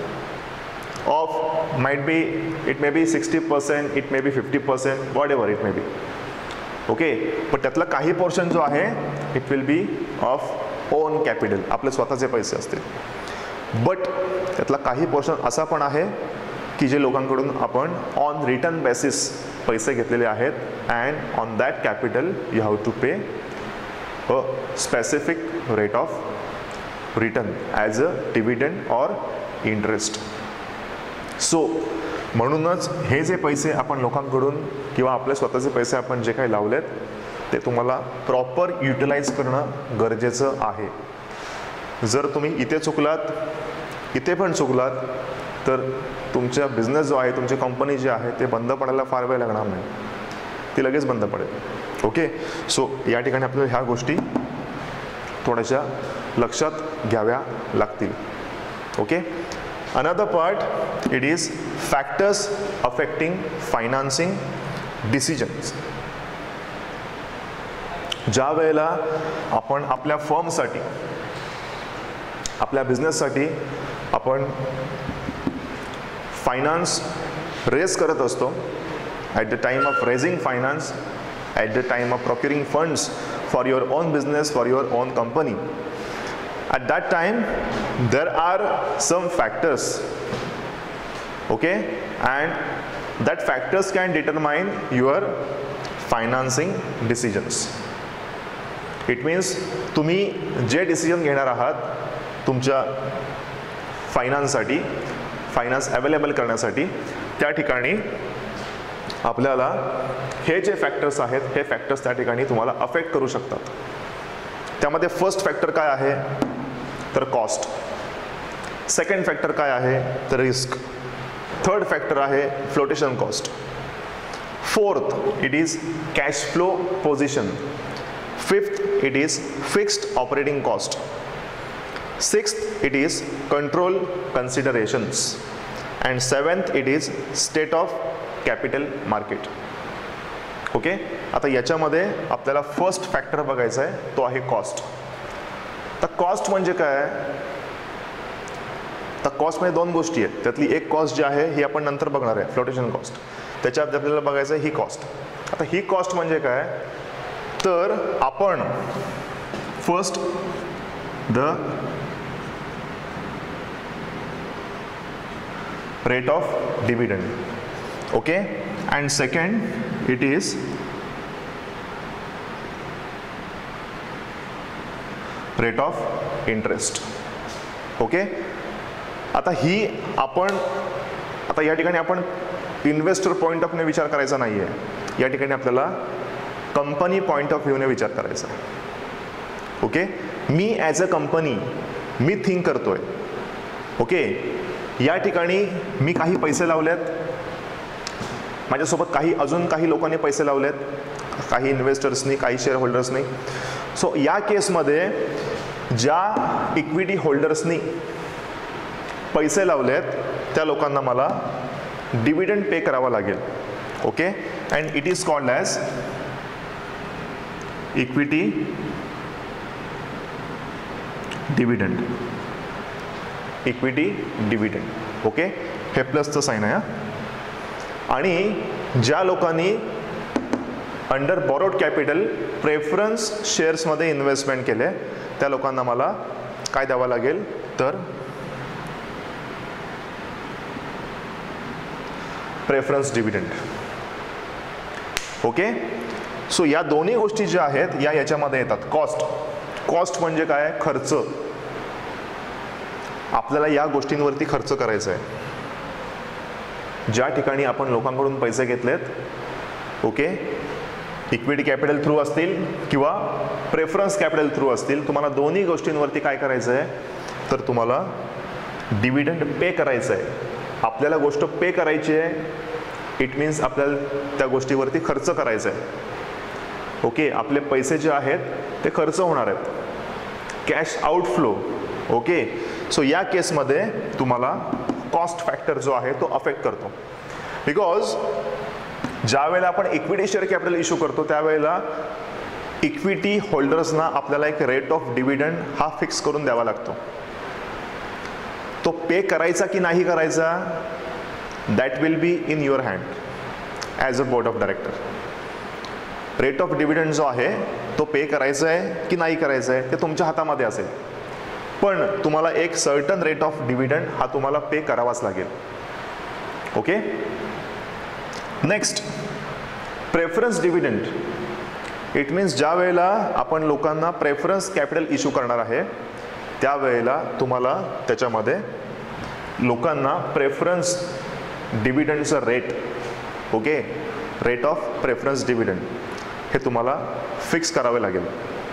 of it may be 60%, it may be 50%, whatever it may be. Okay, पण त्यातला काही पोर्शन जो आहे it will be of own capital, आपले स्वतःचे पैसे असतील. बट त्यातला काही पोर्शन असा पण आहे की जे लोकांकडून आपण ऑन रिटर्न बेसिस पैसे घेतलेले आहेत, and on that capital you have to pay a specific rate of return as a dividend or interest. So म्हणूनच हे जे पैसे आपण लोकांकडून किंवा आपले स्वतःचे पैसे आपण जे काही लावलेत ते तुम्हाला प्रॉपर युटिलाइज करणं गरजेचं आहे. जर तुम्ही इथे चुकलात, इथे पण चुकलात, तर तुमचा बिझनेस जो आहे, तुमची कंपनी जी आहे ते बंद पडायला फार वेळ लागणार नाही, ती लगेच बंद पडेल. ओके, सो या ठिकाणी आपल्याला ह्या गोष्टी थोड्याशा लक्षात घ्याव्या लागतील. Okay, another part, it is factors affecting financing decisions. ज्या वेळेला आपण आपल्या फर्मसाठी, आपल्या बिझनेससाठी आपण फायनान्स रेज करत असतो, at the time of raising finance, at the time of procuring funds for your own business, for your own company, at that time there are some factors, okay, and that factors can determine your financing decisions. It means तुम्ही जे decision घेणार आहात तुमच्या फायनान्ससाठी, finance available करण्यासाठी, त्या ठिकाणी आपल्याला हे जे फॅक्टर्स आहेत हे फॅक्टर्स त्या ठिकाणी तुम्हाला अफेक्ट करू शकतात. त्यामध्ये फर्स्ट फॅक्टर काय आहे तर कॉस्ट, सेकंड फॅक्टर काय आहे तर रिस्क, थर्ड फॅक्टर आहे flotation cost, fourth it is cash flow position, fifth it is fixed operating cost, sixth it is control considerations, and seventh it is state of capital market. Okay, आता याच्यामध्ये आपल्याला first factor बघायचा आहे, तो आहे cost. तर cost म्हणजे काय? तर कॉस्टमध्ये दोन गोष्टी आहेत, त्यातली एक कॉस्ट जी आहे ही आपण नंतर बघणार आहे, फ्लोटेशन कॉस्ट. त्याच्यात आपल्याला बघायचं आहे ही कॉस्ट. आता ही कॉस्ट म्हणजे काय तर आपण first the rate of dividend, okay, and second it is rate of interest. Okay, आता ही आपण आता या ठिकाणी आपण इन्व्हेस्टर पॉईंट ऑफ व्ह्यूने विचार करायचा नाही आहे, या ठिकाणी आपल्याला कंपनी पॉईंट ऑफ व्ह्यूने विचार करायचा आहे. ओके, मी ॲज अ कंपनी मी थिंक करतोय. ओके, या ठिकाणी मी काही पैसे लावलेत, माझ्यासोबत अजून काही लोकांनी पैसे लावलेत, काही इन्व्हेस्टर्सनी, काही शेअर होल्डर्सनी. सो या केसमध्ये ज्या इक्विटी होल्डर्सनी पैसे लावलेत त्या लोकांना मला डिव्हिडंड पे करावा लागेल. Okay, and it is called as equity dividend, equity dividend. Okay, हे प्लसचं साइन आहे. आणि ज्या लोकांनी अंडर बॉरोड कॅपिटल प्रेफरन्स शेअर्समध्ये इन्व्हेस्टमेंट केले त्या लोकांना मला काय द्यावं लागेल तर प्रेफरन्स डिव्हिडंड. ओके, सो या दोन्ही गोष्टी ज्या आहेत या याच्यामध्ये येतात. कॉस्ट म्हणजे काय? खर्च. आपल्याला या गोष्टींवरती खर्च करायचा आहे. ज्या ठिकाणी आपण लोकांकडून पैसे घेतलेत, ओके, इक्विटी कॅपिटल थ्रू असतील किंवा प्रेफरन्स कॅपिटल थ्रू असतील, तुम्हाला दोन्ही गोष्टींवरती काय करायचं आहे तर तुम्हाला डिव्हिडंड पे करायचं आहे. आपल्याला गोष्ट पे करायची आहे इट मीन्स आपल्याला त्या गोष्टीवरती खर्च करायचा आहे. ओके, आपले पैसे जे आहेत ते खर्च होणार आहेत, कॅश आउटफ्लो. ओके, सो या केसमध्ये तुम्हाला कॉस्ट फॅक्टर जो आहे तो अफेक्ट करतो. बिकॉज ज्या वेळेला आपण इक्विटी शेअर कॅपिटल इश्यू करतो त्यावेळेला इक्विटी होल्डर्सना आपल्याला एक रेट ऑफ डिव्हिडंड हा फिक्स करून द्यावा लागतो. तो पे करायचा की नाही करायचा, that will be in your hand as a board of director. Rate of dividend जो आहे तो पे करायचा आहे की नाही करायचा आहे ते तुमच्या हातामध्ये असेल, पण तुम्हाला एक सर्टन रेट ऑफ डिव्हिडंड हा तुम्हाला पे करावाच लागेल. Okay, next preference dividend. It means ज्या वेळेला आपण लोकांना प्रेफरन्स कॅपिटल इश्यू करणार आहे त्यावेळेला तुम्हाला त्याच्यामध्ये लोकांना प्रेफरन्स डिव्हिडंडचं rate, okay, rate of preference dividend हे तुम्हाला फिक्स करावे लागेल.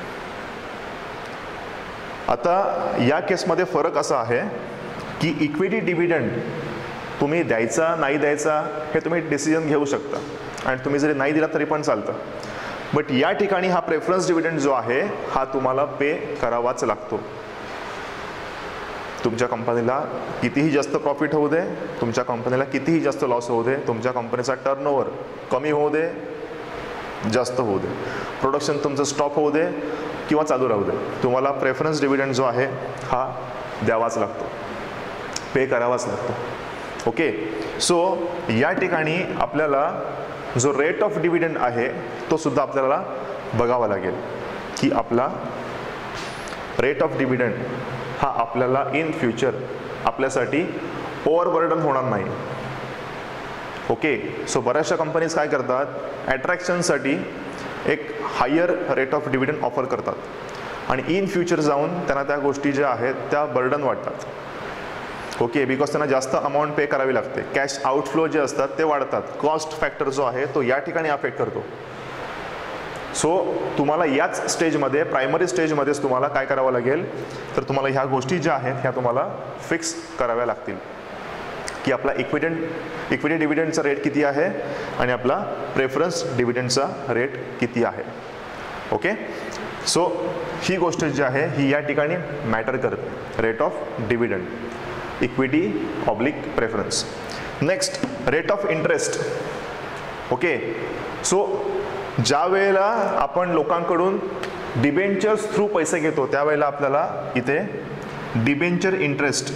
आता या केसमध्ये फरक असा आहे की इक्विटी डिव्हिडंड तुम्ही द्यायचा नाही द्यायचा हे तुम्ही डिसिजन घेऊ शकता आणि तुम्ही जरी नाही दिला तरी पण चालतं. बट या ठिकाणी हा प्रेफरन्स डिव्हिडंड जो आहे हा तुम्हाला पे करावाच लागतो. तुमच्या कंपनीला कितीही जास्त प्रॉफिट होऊ दे, तुमच्या कंपनीला कितीही जास्त लॉस होऊ दे, तुमच्या कंपनीचा टर्नओव्हर कमी होऊ दे जास्त होऊ दे, प्रोडक्शन तुमचं स्टॉप होऊ दे किंवा चालू राहू दे, तुम्हाला प्रेफरन्स डिव्हिडंड जो आहे हा द्यावाच लागतो, पे करावाच लागतो. ओके, सो या ठिकाणी आपल्याला जो रेट ऑफ डिव्हिडंड आहे तो सुद्धा आपल्याला बघावा लागेल की आपला रेट ऑफ डिव्हिडंड हा आपल्याला इन फ्युचर आपल्यासाठी ओव्हरबर्डन होणार नाही. ओके, सो बऱ्याचशा कंपनीज काय करतात, ॲट्रॅक्शनसाठी एक higher rate of dividend offer करतात आणि इन फ्युचर जाऊन त्यांना त्या गोष्टी ज्या आहेत त्या बर्डन वाटतात. ओके, बिकॉज त्यांना जास्त अमाऊंट पे करावी लागते, कॅश आउटफ्लो जे असतात ते वाढतात, कॉस्ट फॅक्टर जो आहे तो या ठिकाणी अफेक्ट करतो. सो तुम्हाला याच स्टेजमध्ये, प्रायमरी स्टेजमध्येच तुम्हाला काय करावं लागेल, तर तुम्हाला ह्या गोष्टी ज्या आहेत ह्या तुम्हाला फिक्स कराव्या लागतील की आपला इक्विटी डिव्हिडंडचा रेट किती आहे आणि आपला प्रेफरन्स डिव्हिडंडचा रेट किती आहे. ओके, सो ही गोष्ट जी आहे ही या ठिकाणी मॅटर करते, rate of dividend, equity oblique preference. Next rate of interest. Okay, so ज्या वेळेला आपण लोकांकडून डिबेंचर्स थ्रू पैसे घेतो त्यावेळेला आपल्याला इथे डिबेंचर इंटरेस्ट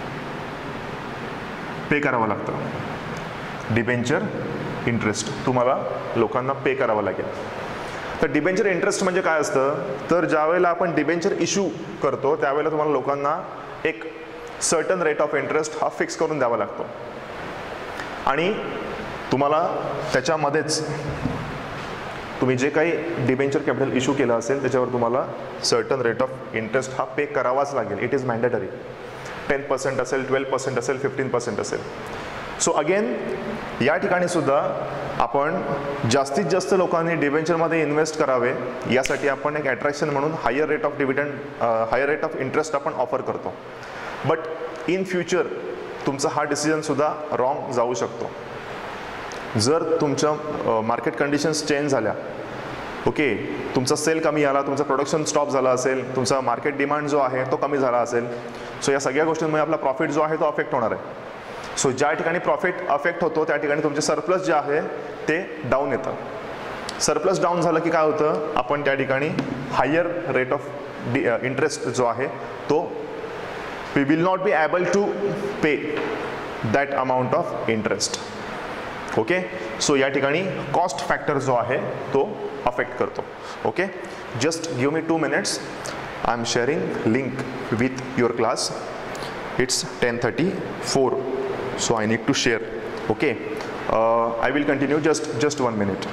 पे करावं लागतं. डिबेंचर इंटरेस्ट तुम्हाला लोकांना पे करावं लागेल. तर डिबेंचर इंटरेस्ट म्हणजे काय असतं, तर ज्या वेळेला आपण डिबेंचर इश्यू करतो त्यावेळेला तुम्हाला लोकांना एक सर्टन रेट ऑफ इंटरेस्ट हा फिक्स करून द्यावा लागतो आणि तुम्हाला त्याच्यामध्येच तुम्ही जे काही डिबेंचर कॅपिटल इश्यू केलं असेल त्याच्यावर तुम्हाला सर्टन रेट ऑफ इंटरेस्ट हा पे करावाच लागेल. It is mandatory. 10% असेल, 12% असेल, 15% असेल. सो अगेन या ठिकाणी सुद्धा आपण जास्तीत जास्त लोकांनी डिबेंचरमध्ये इन्व्हेस्ट करावे यासाठी आपण एक अट्रॅक्शन म्हणून higher rate of dividend, higher rate of interest आपण ऑफर करतो. बट इन फ्युचर तुमचा हा डिसिजनसुद्धा रॉंग जाऊ शकतो. जर तुमच्या मार्केट कंडिशन्स चेंज झाल्या, ओके, तुमचा सेल कमी आला, तुमचं प्रोडक्शन स्टॉप झालं असेल, तुमचा मार्केट डिमांड जो आहे तो कमी झाला असेल, सो या सगळ्या गोष्टींमुळे आपला प्रॉफिट जो आहे तो अफेक्ट होणार आहे. सो ज्या ठिकाणी प्रॉफिट अफेक्ट होतो त्या ठिकाणी तुमचे सरप्लस जे आहे ते डाऊन येतं. सरप्लस डाऊन झालं की काय होतं, आपण त्या ठिकाणी हायर रेट ऑफ इंटरेस्ट जो आहे तो we will not be able to pay that amount of interest. Okay, so या ठिकाणी कॉस्ट फॅक्टर जो आहे तो अफेक्ट करतो. Okay, just give me 2 minutes. I am sharing link with your class. It's 10:34, so I need to share. Okay, I will continue just 1 minute.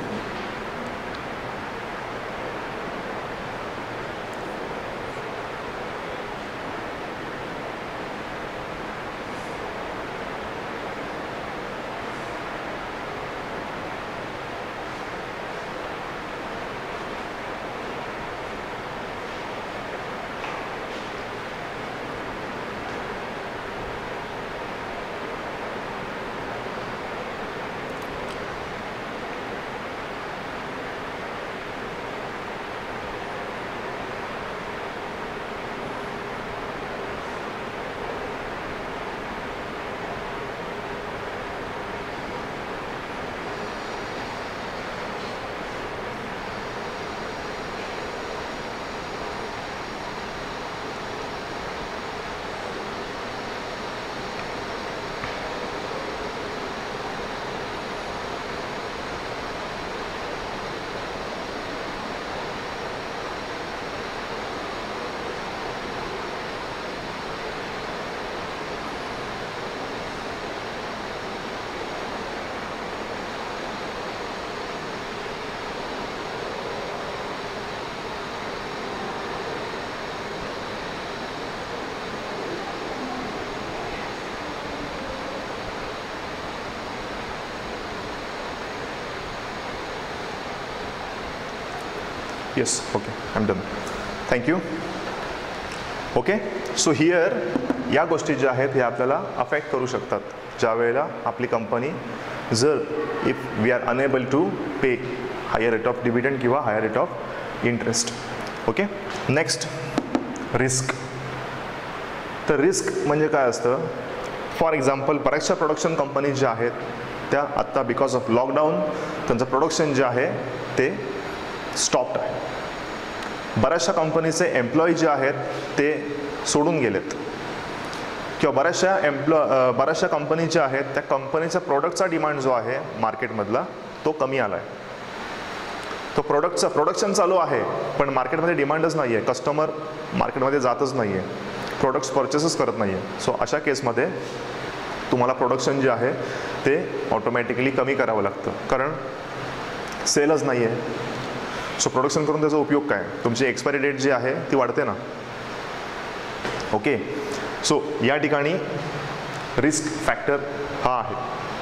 Yes, okay, I am done, thank you. Okay, so here या गोष्टी ज्या आहेत हे आपल्याला affect करू शकतात ज्या वेळेला आपली कंपनी जर if we are unable to pay higher rate of dividend किंवा higher rate of interest. Okay, next risk. तर रिस्क म्हणजे काय असतं? फॉर एक्झाम्पल बऱ्याचशा प्रोडक्शन कंपनीज ज्या आहेत त्या आत्ता बिकॉज ऑफ लॉकडाऊन त्यांचं प्रोडक्शन जे आहे ते स्टॉप्ड आहे. बऱ्याचशा कंपनीचे एम्प्लॉई जे आहेत ते सोडून गेलेत किंवा बऱ्याचशा कंपनी ज्या आहेत त्या कंपनीच्या प्रोडक्टचा डिमांड जो आहे मार्केटमधला तो कमी आला आहे. तो प्रोडक्शन चालू आहे पण मार्केटमध्ये डिमांडच नाही आहे, कस्टमर मार्केटमध्ये जातच नाही आहे, प्रोडक्ट्स परचेसच करत नाही आहे. सो अशा केसमध्ये तुम्हाला प्रोडक्शन जे आहे ते ऑटोमॅटिकली कमी करावं लागतं कारण सेलच नाही आहे. सो प्रोडक्शन करून त्याचा उपयोग काय? तुमची एक्सपायरी डेट जी आहे ती वाढते ना. ओके, सो या ठिकाणी रिस्क फॅक्टर हा आहे.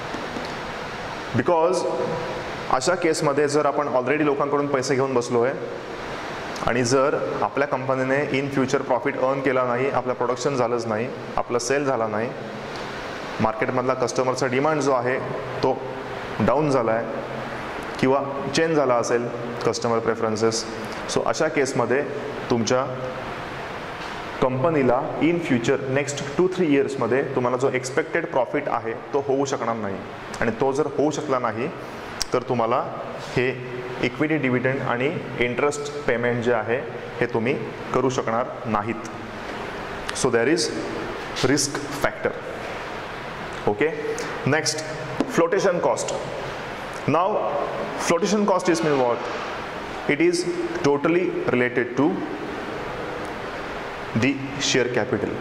बिकॉज अशा केसमध्ये जर आपण ऑलरेडी लोकांकडून पैसे घेऊन बसलो आहे आणि जर आपल्या कंपनीने इन फ्युचर प्रॉफिट अर्न केला नाही, आपलं प्रोडक्शन झालंच नाही, आपला सेल झाला नाही, मार्केटमधला कस्टमरचा डिमांड जो आहे तो डाऊन झाला आहे किंवा चेंज झाला असेल कस्टमर प्रेफरन्सेस, सो अशा केसमध्ये तुमच्या कंपनीला इन फ्युचर नेक्स्ट 2-3 इयर्समध्ये तुम्हाला जो एक्सपेक्टेड प्रॉफिट आहे तो होऊ शकणार नाही. आणि तो जर होऊ शकला नाही तर तुम्हाला हे इक्विटी डिव्हिडंड आणि इंटरेस्ट पेमेंट जे आहे हे तुम्ही करू शकणार नाहीत. So there is risk factor. Okay, next flotation cost. नाव flotation cost is mean what? It is totally related to the share capital.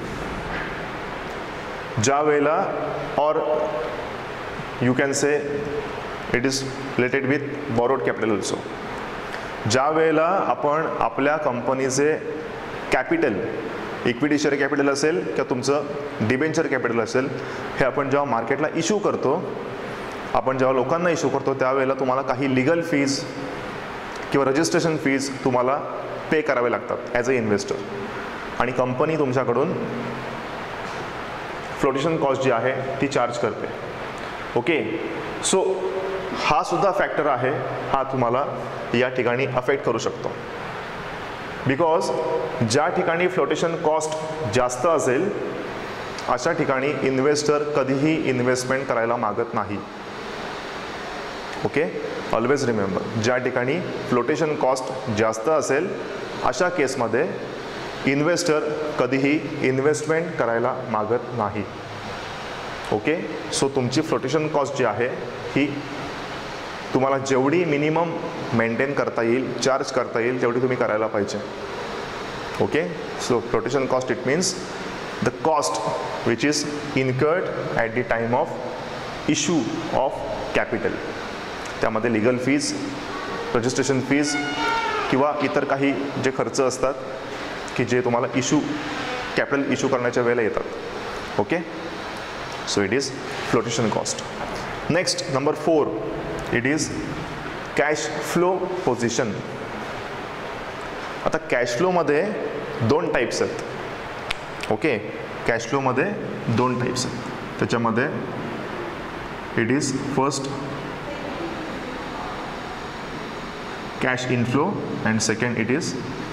ज्या वेळेला or you can say it is related with borrowed capital also. ज्या वेळेला आपण आपल्या कंपनीचे capital equity share capital असेल किंवा तुमचं डिबेंचर कॅपिटल असेल हे आपण जेव्हा मार्केटला इश्यू करतो, आपण जेव्हा लोकांना इश्यू करतो त्यावेळेला तुम्हाला काही लिगल फीज किंवा रजिस्ट्रेशन फीज तुम्हाला पे करावे लागतात ॲज अ इन्व्हेस्टर आणि कंपनी तुमच्याकडून फ्लोटेशन कॉस्ट जी आहे ती चार्ज करते. ओके, सो हा सुद्धा फॅक्टर आहे, हा तुम्हाला या ठिकाणी अफेक्ट करू शकतो. बिकॉज ज्या ठिकाणी फ्लोटेशन कॉस्ट जास्त असेल अशा ठिकाणी इन्व्हेस्टर कधीही इन्व्हेस्टमेंट करायला मागत नाही. ओके, ऑलवेज रिमेंबर, ज्या ठिकाणी फ्लोटेशन कॉस्ट जास्त असेल अशा केसमध्ये इन्व्हेस्टर कधीही इन्व्हेस्टमेंट करायला मागत नाही. ओके, सो तुमची फ्लोटेशन कॉस्ट जी आहे ही तुम्हाला जेवढी मिनिमम मेंटेन करता येईल, चार्ज करता येईल तेवढी तुम्ही करायला पाहिजे. Okay, so flotation cost it means the cost which is incurred at the time of issue of capital. त्यामध्ये लिगल फीज, रजिस्ट्रेशन फीज किंवा इतर काही जे खर्च असतात की जे तुम्हाला कॅपिटल इश्यू करण्याच्या वेळेला येतात. Okay, so it is flotation cost. Next number 4 it is cash flow position. आता कॅश फ्लोमध्ये 2 टाईप्स आहेत. ओके, कॅश फ्लोमध्ये 2 टाईप्स आहेत. त्याच्यामध्ये it is first cash inflow and second it is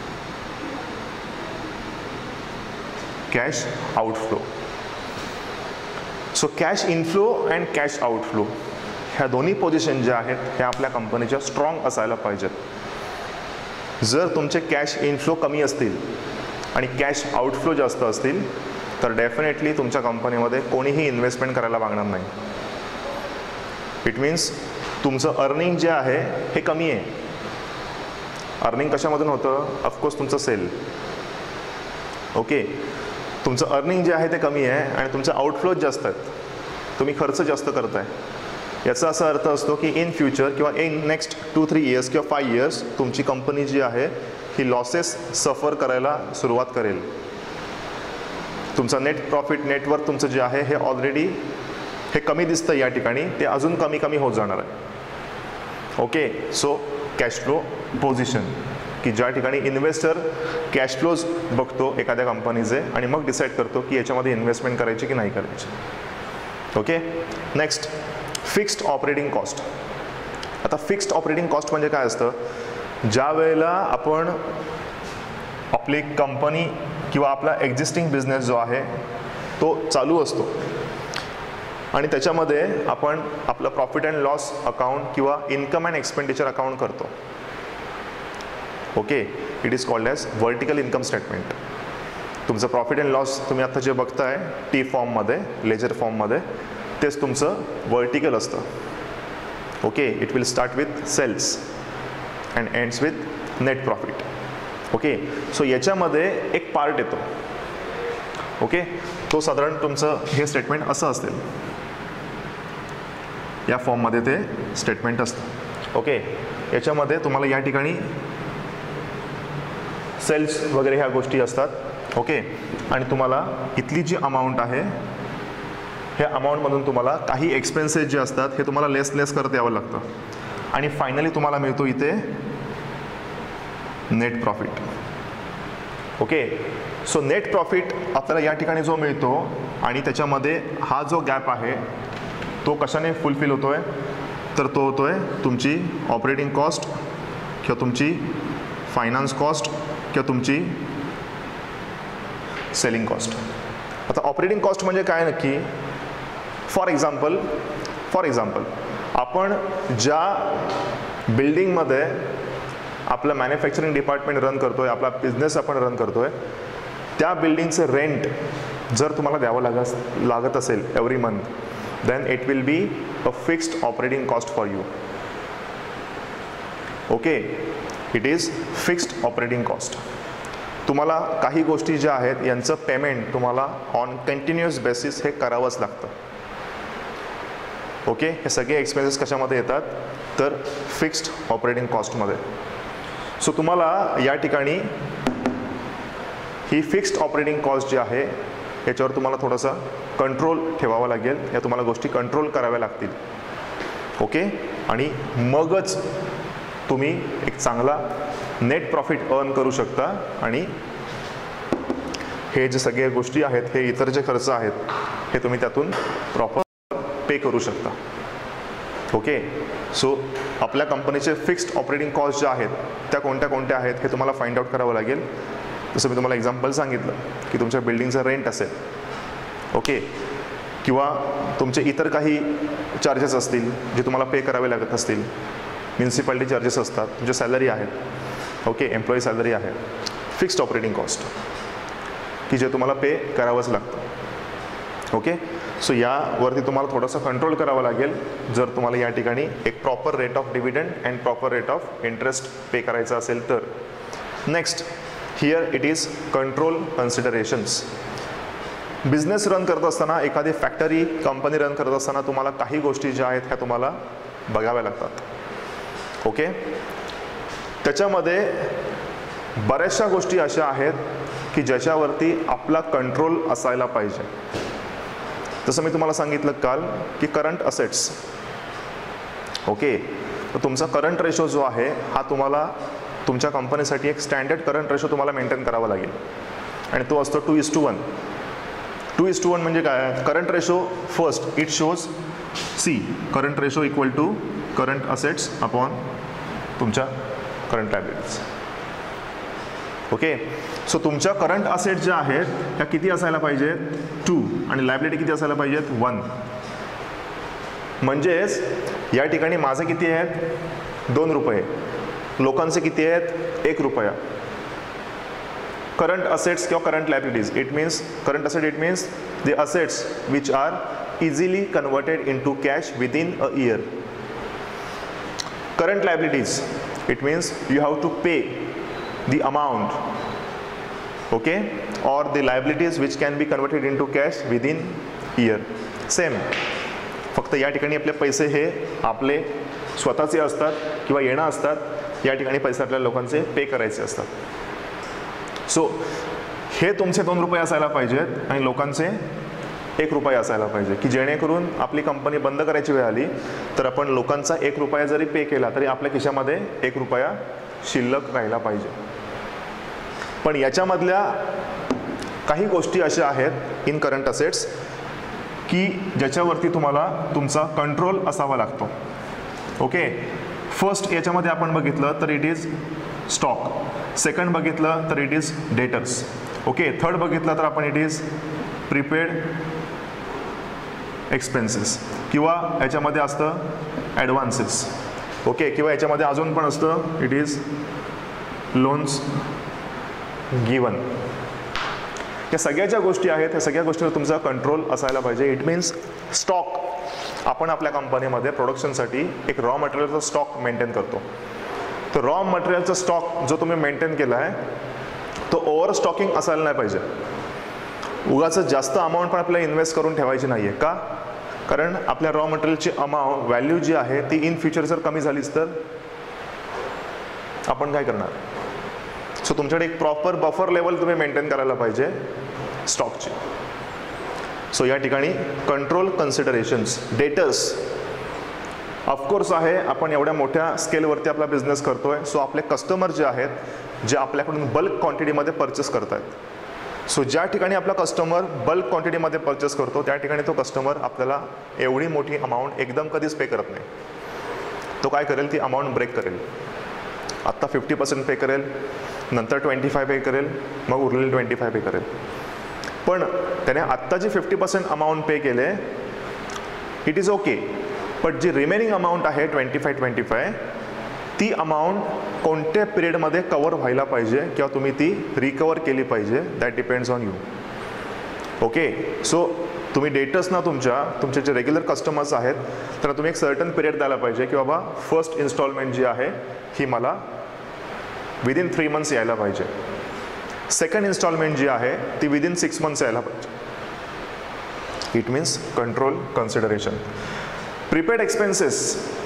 cash outflow. So cash inflow and cash outflow ह्या दोन्ही position ज्या आहेत ह्या आपल्या कंपनीच्या स्ट्रॉंग असायला पाहिजेत. जर तुमचे कॅश इनफ्लो कमी असतील आणि कॅश आउटफ्लो जास्त असतील तर डेफिनेटली तुमच्या कंपनीमध्ये कोणीही इन्व्हेस्टमेंट करायला मागणार नाही. इट मीन्स तुमचं अर्निंग जे आहे हे कमी आहे. अर्निंग कशामधून होतं? ऑफकोर्स तुमचं सेल. ओके, तुमचं अर्निंग जे आहे ते कमी आहे आणि तुमचे आउटफ्लोज जास्त आहेत, तुम्ही खर्च जास्त करताय. याचा असा अर्थ असतो की इन फ्युचर किंवा इन नेक्स्ट 2-3 इयर्स किंवा 5 इयर्स तुमची कंपनी जी आहे ही लॉसेस सफर करायला सुरुवात करेल. तुमचा नेट प्रॉफिट नेटवर्क तुमचं जे आहे हे ऑलरेडी हे कमी दिसतं या ठिकाणी, ते अजून कमी कमी होत जाणार आहे. Okay, so cash flow position. की ज्या ठिकाणी इन्व्हेस्टर कॅश फ्लोज बघतो एखाद्या कंपनीचे आणि मग डिसाईड करतो की याच्यामध्ये इन्व्हेस्टमेंट करायची की नाही करायची. Okay. Next, fixed operating cost. आता फिक्स्ड ऑपरेटिंग कॉस्ट म्हणजे काय असतं, ज्या वेळेला आपण आपली कंपनी किंवा आपला एक्झिस्टिंग बिझनेस जो आहे तो चालू असतो आणि त्याच्यामध्ये आपण आपलं प्रॉफिट अँड लॉस अकाउंट किंवा इन्कम अँड एक्सपेंडिचर अकाउंट करतो. Okay. It is called as vertical income statement. तुमचं प्रॉफिट अँड लॉस तुम्ही आता जे बघताय टी फॉर्ममध्ये, लेजर फॉर्ममध्ये, तेच तुमचं व्हर्टिकल असतं. Okay. It will start with sales and ends with net profit. Okay. So याच्यामध्ये एक पार्ट येतो. ओके. तो साधारण तुमचं हे स्टेटमेंट असं असेल, या फॉर्ममध्ये ते स्टेटमेंट असतं. ओके. याच्यामध्ये तुम्हाला या ठिकाणी सेल्स वगैरे ह्या गोष्टी असतात. ओके. आणि तुम्हाला इथली जी अमाऊंट आहे ह्या अमाऊंटमधून तुम्हाला काही एक्सपेन्सेस जे असतात हे तुम्हाला लेस करत यावं लागतं आणि फायनली तुम्हाला मिळतो इथे net profit. Okay. So net profit आपल्याला या ठिकाणी जो मिळतो आणि त्याच्यामध्ये हा जो गॅप आहे तो कशाने फुलफिल होतोय, तर तो होतोय तुमची ऑपरेटिंग कॉस्ट किंवा तुमची फायनान्स कॉस्ट किंवा तुमची सेलिंग कॉस्ट. आता ऑपरेटिंग कॉस्ट म्हणजे काय नक्की, फॉर एक्झाम्पल आपण ज्या बिल्डिंगमध्ये आपलं मॅन्युफॅक्चरिंग डिपार्टमेंट रन करतोय, आपला बिझनेस आपण रन करतोय, त्या बिल्डिंगचं रेंट जर तुम्हाला द्यावं लागत असेल every month, then it will be a fixed operating cost for you. Okay, it is fixed operating cost. तुम्हाला काही गोष्टी ज्या आहेत यांचं पेमेंट तुम्हाला ऑन कंटिन्युअस बेसिस हे करावंच लागतं. ओके. हे सगळे एक्सपेन्सेस कशामध्ये येतात, तर फिक्स्ड ऑपरेटिंग कॉस्टमध्ये. सो तुम्हाला या ठिकाणी ही फिक्स्ड ऑपरेटिंग कॉस्ट जी आहे याच्यावर तुम्हाला थोडासा कंट्रोल ठेवावा लागेल, या तुम्हाला गोष्टी कंट्रोल कराव्या लागतील. ओके. आणि मगच तुम्ही एक चांगला नेट प्रॉफिट अर्न करू शकता आणि हे जे सगळे गोष्टी आहेत, हे इतर जे खर्च आहेत हे तुम्ही त्यातून प्रॉपर पे करू शकता. ओके. सो आपल्या कंपनीचे फिक्स्ड ऑपरेटिंग कॉस्ट ज्या आहेत त्या कोणत्या आहेत हे तुम्हाला फाइंड आउट करावं लागेल. जसं मी तुम्हाला एक्झाम्पल सांगितलं की तुमच्या बिल्डिंगचं रेंट असेल, ओके, किंवा तुमचे इतर काही चार्जेस असतील जे तुम्हाला पे करावे लागत असतील, म्युन्सिपालिटी चार्जेस असतात, तुमच्या सॅलरी आहेत, ओके, एम्प्लॉई सॅलरी आहे, फिक्स्ड ऑपरेटिंग कॉस्ट की जे तुम्हाला पे करावंच लागतं. ओके. सो यावरती तुम्हाला थोडंसं कंट्रोल करावं लागेल जर तुम्हाला या ठिकाणी एक proper rate of dividend and proper rate of interest pay करायचा असेल तर. Next, here it is control considerations. Business run करत असताना, एखादी फॅक्टरी कंपनी रन करत असताना तुम्हाला काही गोष्टी ज्या आहेत ह्या तुम्हाला बघाव्या लागतात. ओके. त्याच्यामध्ये बऱ्याचशा गोष्टी अशा आहेत की ज्याच्यावरती आपला कंट्रोल असायला पाहिजे. जसं मी तुम्हाला सांगितलं काल की करंट असेट्स. ओके. तर तुमचा करंट रेशो जो आहे हा तुम्हाला तुमच्या कंपनीसाठी एक स्टँडर्ड करंट रेशो तुम्हाला मेंटेन करावा लागेल आणि तो असतो 2:1. 2:1 म्हणजे काय, current ratio first it shows current ratio equal to current assets upon तुमच्या करंट लायबिलिटीज. ओके. सो तुमच्या करंट असेट ज्या आहेत त्या किती असायला पाहिजेत, 2, आणि लायबिलिटी किती असायला पाहिजेत, 1. म्हणजेच या ठिकाणी माझे किती आहेत, 2 रुपये, लोकांचे किती आहेत, 1 रुपया. करंट असेट्स किंवा current liabilities, it means current asset, it means the assets which are easily converted into cash within a year. Current liabilities, it means you have to pay the amount, okay, or the liabilities which can be converted into cash within year. Same. फक्त या ठिकाणी आपले पैसे हे आपले स्वतःचे असतात किंवा येणं असतात, या ठिकाणी पैसे आपल्या लोकांचे पे करायचे असतात. सो हे तुमचे 2 रुपये असायला पाहिजेत आणि लोकांचे 1 रुपया असायला पाहिजे, की जेणेकरून आपली कंपनी बंद करायची वेळ आली तर आपण लोकांचा 1 रुपया जरी पे केला तरी आपल्या खिशामध्ये 1 रुपया शिल्लक राहायला पाहिजे. पण याच्यामधल्या काही गोष्टी अशा आहेत इन करंट असेट्स की ज्याच्यावरती तुम्हाला तुमचा कंट्रोल असावा लागतो. ओके, फर्स्ट याच्यामध्ये आपण बघितलं तर इट इज स्टॉक, सेकंड बघितलं तर it is debtors. Okay, third बघितलं तर आपण इट इज प्रीपेड एक्सपेन्सेस किंवा याच्यामध्ये असतं ॲडव्हान्सेस. ओके, किंवा याच्यामध्ये अजून पण असतं इट इज लोन्स गिवन. या सगळ्या ज्या गोष्टी आहेत या सगळ्या गोष्टीवर तुमचा कंट्रोल असायला पाहिजे. इट मीन्स स्टॉक, आपण आपल्या कंपनीमध्ये प्रोडक्शनसाठी एक रॉ मटेरियलचा स्टॉक मेंटेन करतो. तर रॉ मटेरियलचा स्टॉक जो तुम्ही मेंटेन केला आहे तो ओव्हर स्टॉकिंग असायला नाही पाहिजे. उगाच जास्त अमाऊंट पण आपल्याला इन्व्हेस्ट करून ठेवायची नाही आहे. का? कारण आपल्या रॉ मटेरियलची व्हॅल्यू जी आहे ती इन फ्युचर जर कमी झालीच तर आपण काय करणार. सो तुमच्याकडे एक प्रॉपर बफर लेवल तुम्ही मेंटेन करायला पाहिजे स्टॉकची. सो या ठिकाणी कंट्रोल कन्सिडरेशन्स. डेटर्स ऑफकोर्स आहे, आपण एवढ्या मोठ्या स्केलवरती आपला बिझनेस करतोय. सो आपले कस्टमर जे आहेत जे आपल्याकडून बल्क क्वांटिटीमध्ये परचेस करत आहेत. सो ज्या ठिकाणी आपला कस्टमर बल्क क्वांटिटीमध्ये परचेस करतो त्या ठिकाणी तो कस्टमर आपल्याला एवढी मोठी अमाऊंट एकदम कधीच पे करत नाही. तो काय करेल, ती अमाऊंट ब्रेक करेल. आत्ता 50% पे करेल, नंतर 25 पे करेल, मग उरलेले 25 पे करेल. पण त्याने आत्ता जी 50% अमाऊंट पे केले इट इज ओके. बट जी रिमेनिंग अमाऊंट आहे 25 ती अमाऊंट कोणत्या पिरियडमध्ये कवर व्हायला पाहिजे किंवा तुम्ही ती रिकवर केली पाहिजे, that depends on you. Okay, so तुम्ही डेटर्सना तुमचे जे रेग्युलर कस्टमर्स आहेत त्यांना तुम्ही एक सर्टन पिरियड द्यायला पाहिजे की बाबा फर्स्ट इन्स्टॉलमेंट जी आहे ही मला विदिन 3 months यायला पाहिजे. सेकंड इन्स्टॉलमेंट जी आहे ती विदिन 6 months यायला पाहिजे. It means control consideration. Prepaid expenses,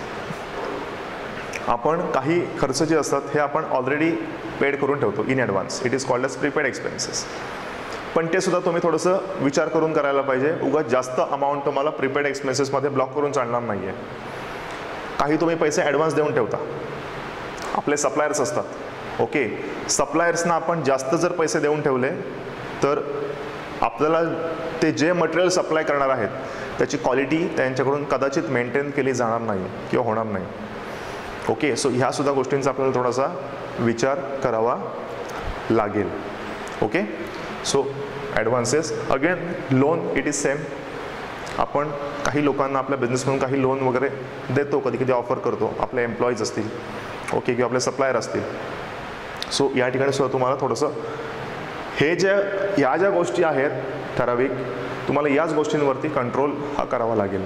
आपण काही खर्च जे असतात हे आपण ऑलरेडी पेड करून ठेवतो in advance. It is called as prepaid expenses. पण ते सुद्धा तुम्ही थोडंसं विचार करून करायला पाहिजे. उगाच जास्त अमाऊंट तुम्हाला प्रीपेड एक्सपेन्सेसमध्ये ब्लॉक करून चालणार नाही आहे. काही तुम्ही पैसे ॲडव्हान्स देऊन ठेवता. आपले सप्लायर्स असतात. ओके, सप्लायर्सना आपण जास्त जर पैसे देऊन ठेवले तर आपल्याला ते जे मटेरियल सप्लाय करणार आहेत त्याची क्वालिटी त्यांच्याकडून कदाचित मेंटेन केली जाणार नाही किंवा होणार नाही. ओके, सो ह्या सुद्धा गोष्टींचा आपल्याला थोडासा विचार करावा लागेल. Okay, so advances. Again loan, it is same. आपण काही लोकांना आपल्या बिझनेसमधून काही लोन वगैरे देतो, कधी कधी ऑफर करतो. आपले एम्प्लॉईज असतील, ओके, किंवा आपले सप्लायर असतील. सो या ठिकाणी सुद्धा तुम्हाला थोडंसं हे या ज्या गोष्टी आहेत ठराविक, तुम्हाला याच गोष्टींवरती कंट्रोल हा करावा लागेल.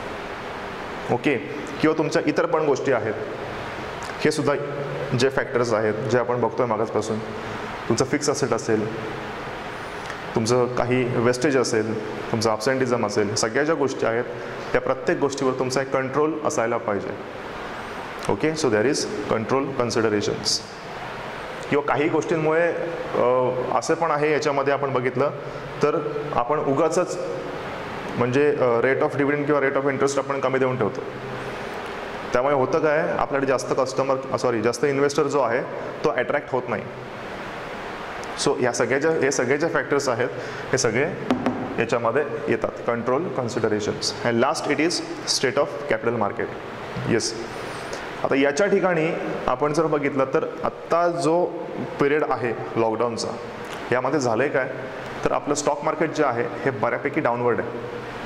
ओके, किंवा तुमच्या इतर पण गोष्टी आहेत. हे सुद्धा जे फॅक्टर्स आहेत जे आपण बघतोय मागासपासून, तुमचं फिक्स असेट असेल, तुमचं काही वेस्टेज असेल, तुमचं अब्सेंटिझम असेल, सगळ्या ज्या गोष्टी आहेत त्या प्रत्येक गोष्टीवर तुमचा एक कंट्रोल असायला पाहिजे. Okay, so there is control considerations. किंवा काही गोष्टींमुळे असं पण आहे याच्यामध्ये आपण बघितलं तर आपण उगाचच म्हणजे रेट ऑफ डिव्हिडंड किंवा रेट ऑफ इंटरेस्ट आपण कमी देऊन ठेवतो. त्यामुळे होतं काय, आपल्याकडे जास्त इन्व्हेस्टर जो आहे तो अट्रॅक्ट होत नाही. सो हे सगळे जे फॅक्टर्स आहेत हे सगळे याच्यामध्ये येतात, control considerations. And last it is state of capital market. Yes, आता याच्या ठिकाणी आपण जर बघितलं तर आत्ता जो पिरियड आहे लॉकडाऊनचा, यामध्ये झालं आहे काय तर आपलं स्टॉक मार्केट जे आहे हे बऱ्यापैकी डाऊनवर्ड आहे.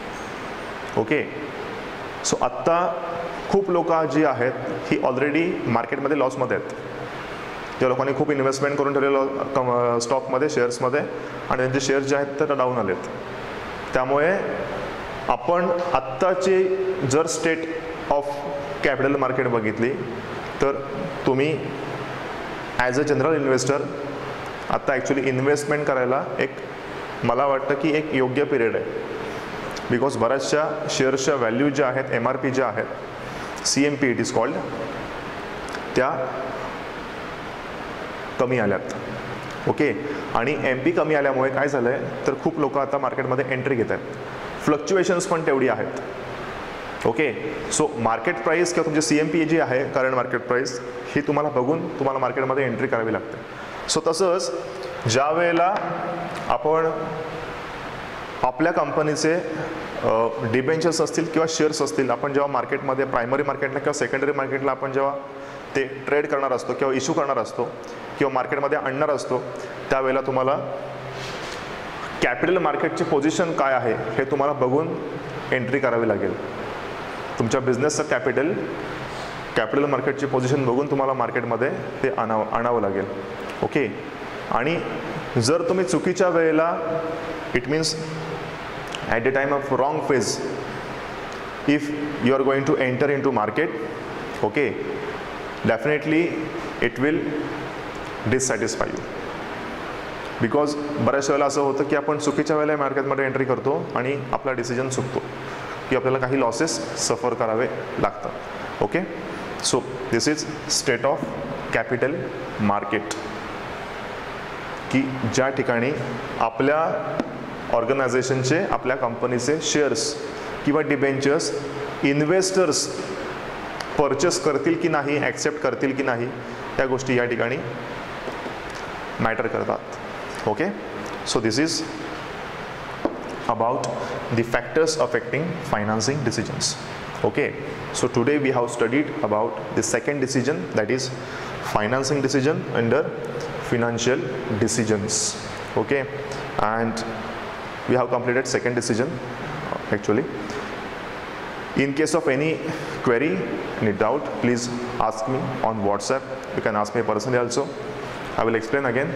ओके, सो आत्ता खूप लोक जी आहेत ही ऑलरेडी मार्केटमध्ये लॉसमध्ये आहेत. ज्या लोकांनी खूप इन्व्हेस्टमेंट करून ठेवलेलं स्टॉकमध्ये, शेअर्समध्ये, आणि त्यांचे शेअर्स जे आहेत तर डाऊन आलेत. त्यामुळे आपण आत्ताची जर स्टेट ऑफ कॅपिटल मार्केट बघितली तर तुम्ही ॲज अ जनरल इन्व्हेस्टर आत्ता ॲक्च्युली इन्व्हेस्टमेंट करायला मला वाटतं की एक योग्य पिरियड आहे. बिकॉज बऱ्याचशा शेअर्सच्या व्हॅल्यू ज्या आहेत, MRP ज्या आहेत, CMP इट इज कॉल्ड, त्या कमी आल्यात. ओके, आणि MP कमी आल्यामुळे काय झालं आहे तर खूप लोक आता मार्केटमध्ये एंट्री घेत आहेत. फ्लक्च्युएशन्स पण तेवढी आहेत. ओके. सो मार्केट प्राइस किंवा तुमची CMP जी आहे करंट मार्केट प्राइस ही तुम्हाला बघून तुम्हाला मार्केटमध्ये एंट्री करावी लागते. सो तसंच ज्या वेळेला आपण आपल्या कंपनीचे डिबेंचर्स असतील किंवा शेअर्स असतील, आपण जेव्हा मार्केटमध्ये प्रायमरी मार्केटला किंवा सेकंडरी मार्केटला आपण जेव्हा ते ट्रेड करणार असतो किंवा इश्यू करणार असतो किंवा मार्केटमध्ये आणणार असतो, त्यावेळेला तुम्हाला कॅपिटल मार्केटची पोझिशन काय आहे हे तुम्हाला बघून एंट्री करावी लागेल. तुमच्या बिझनेसचं कॅपिटल मार्केटची पोझिशन बघून तुम्हाला मार्केटमध्ये ते आणावं लागेल. ओके. आणि जर तुम्ही चुकीच्या वेळेला, it means at the time of wrong phase, if you are going to enter into market, okay, definitely it will dissatisfy you, because बऱ्याच वेळेला असं होतं की आपण चुकीच्या वेळेला मार्केटमध्ये एंट्री करतो आणि आपला डिसिजन चुकतो की आपल्याला काही लॉसेस सफर करावे लागतात. Okay. So this is state of capital market, की ज्या ठिकाणी आपल्या ऑर्गनायझेशनचे, आपल्या कंपनीचे शेअर्स किंवा डिबेंचर्स इन्व्हेस्टर्स परचेस करतील की नाही, ॲक्सेप्ट करतील की नाही, त्या गोष्टी या ठिकाणी मॅटर करतात. Okay. So this is about the factors affecting financing decisions. Okay. So today we have studied about the second decision, that is financing decision under financial decisions. Okay. And we have completed second decision actually. In case of any query, any doubt, please ask me on WhatsApp. You can ask me personally also. I will explain again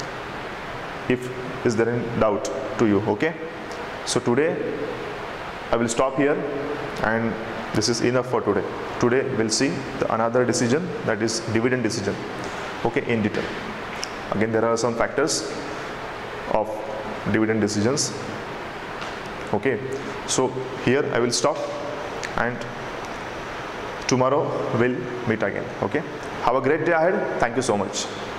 if is there any doubt to you. Okay. So today I will stop here, and this is enough for today. Today we'll see another decision, that is dividend decision. Okay, in detail. Again, there are some factors of dividend decisions. Okay, so here I will stop, and tomorrow we'll meet again. Okay, have a great day ahead. Thank you so much.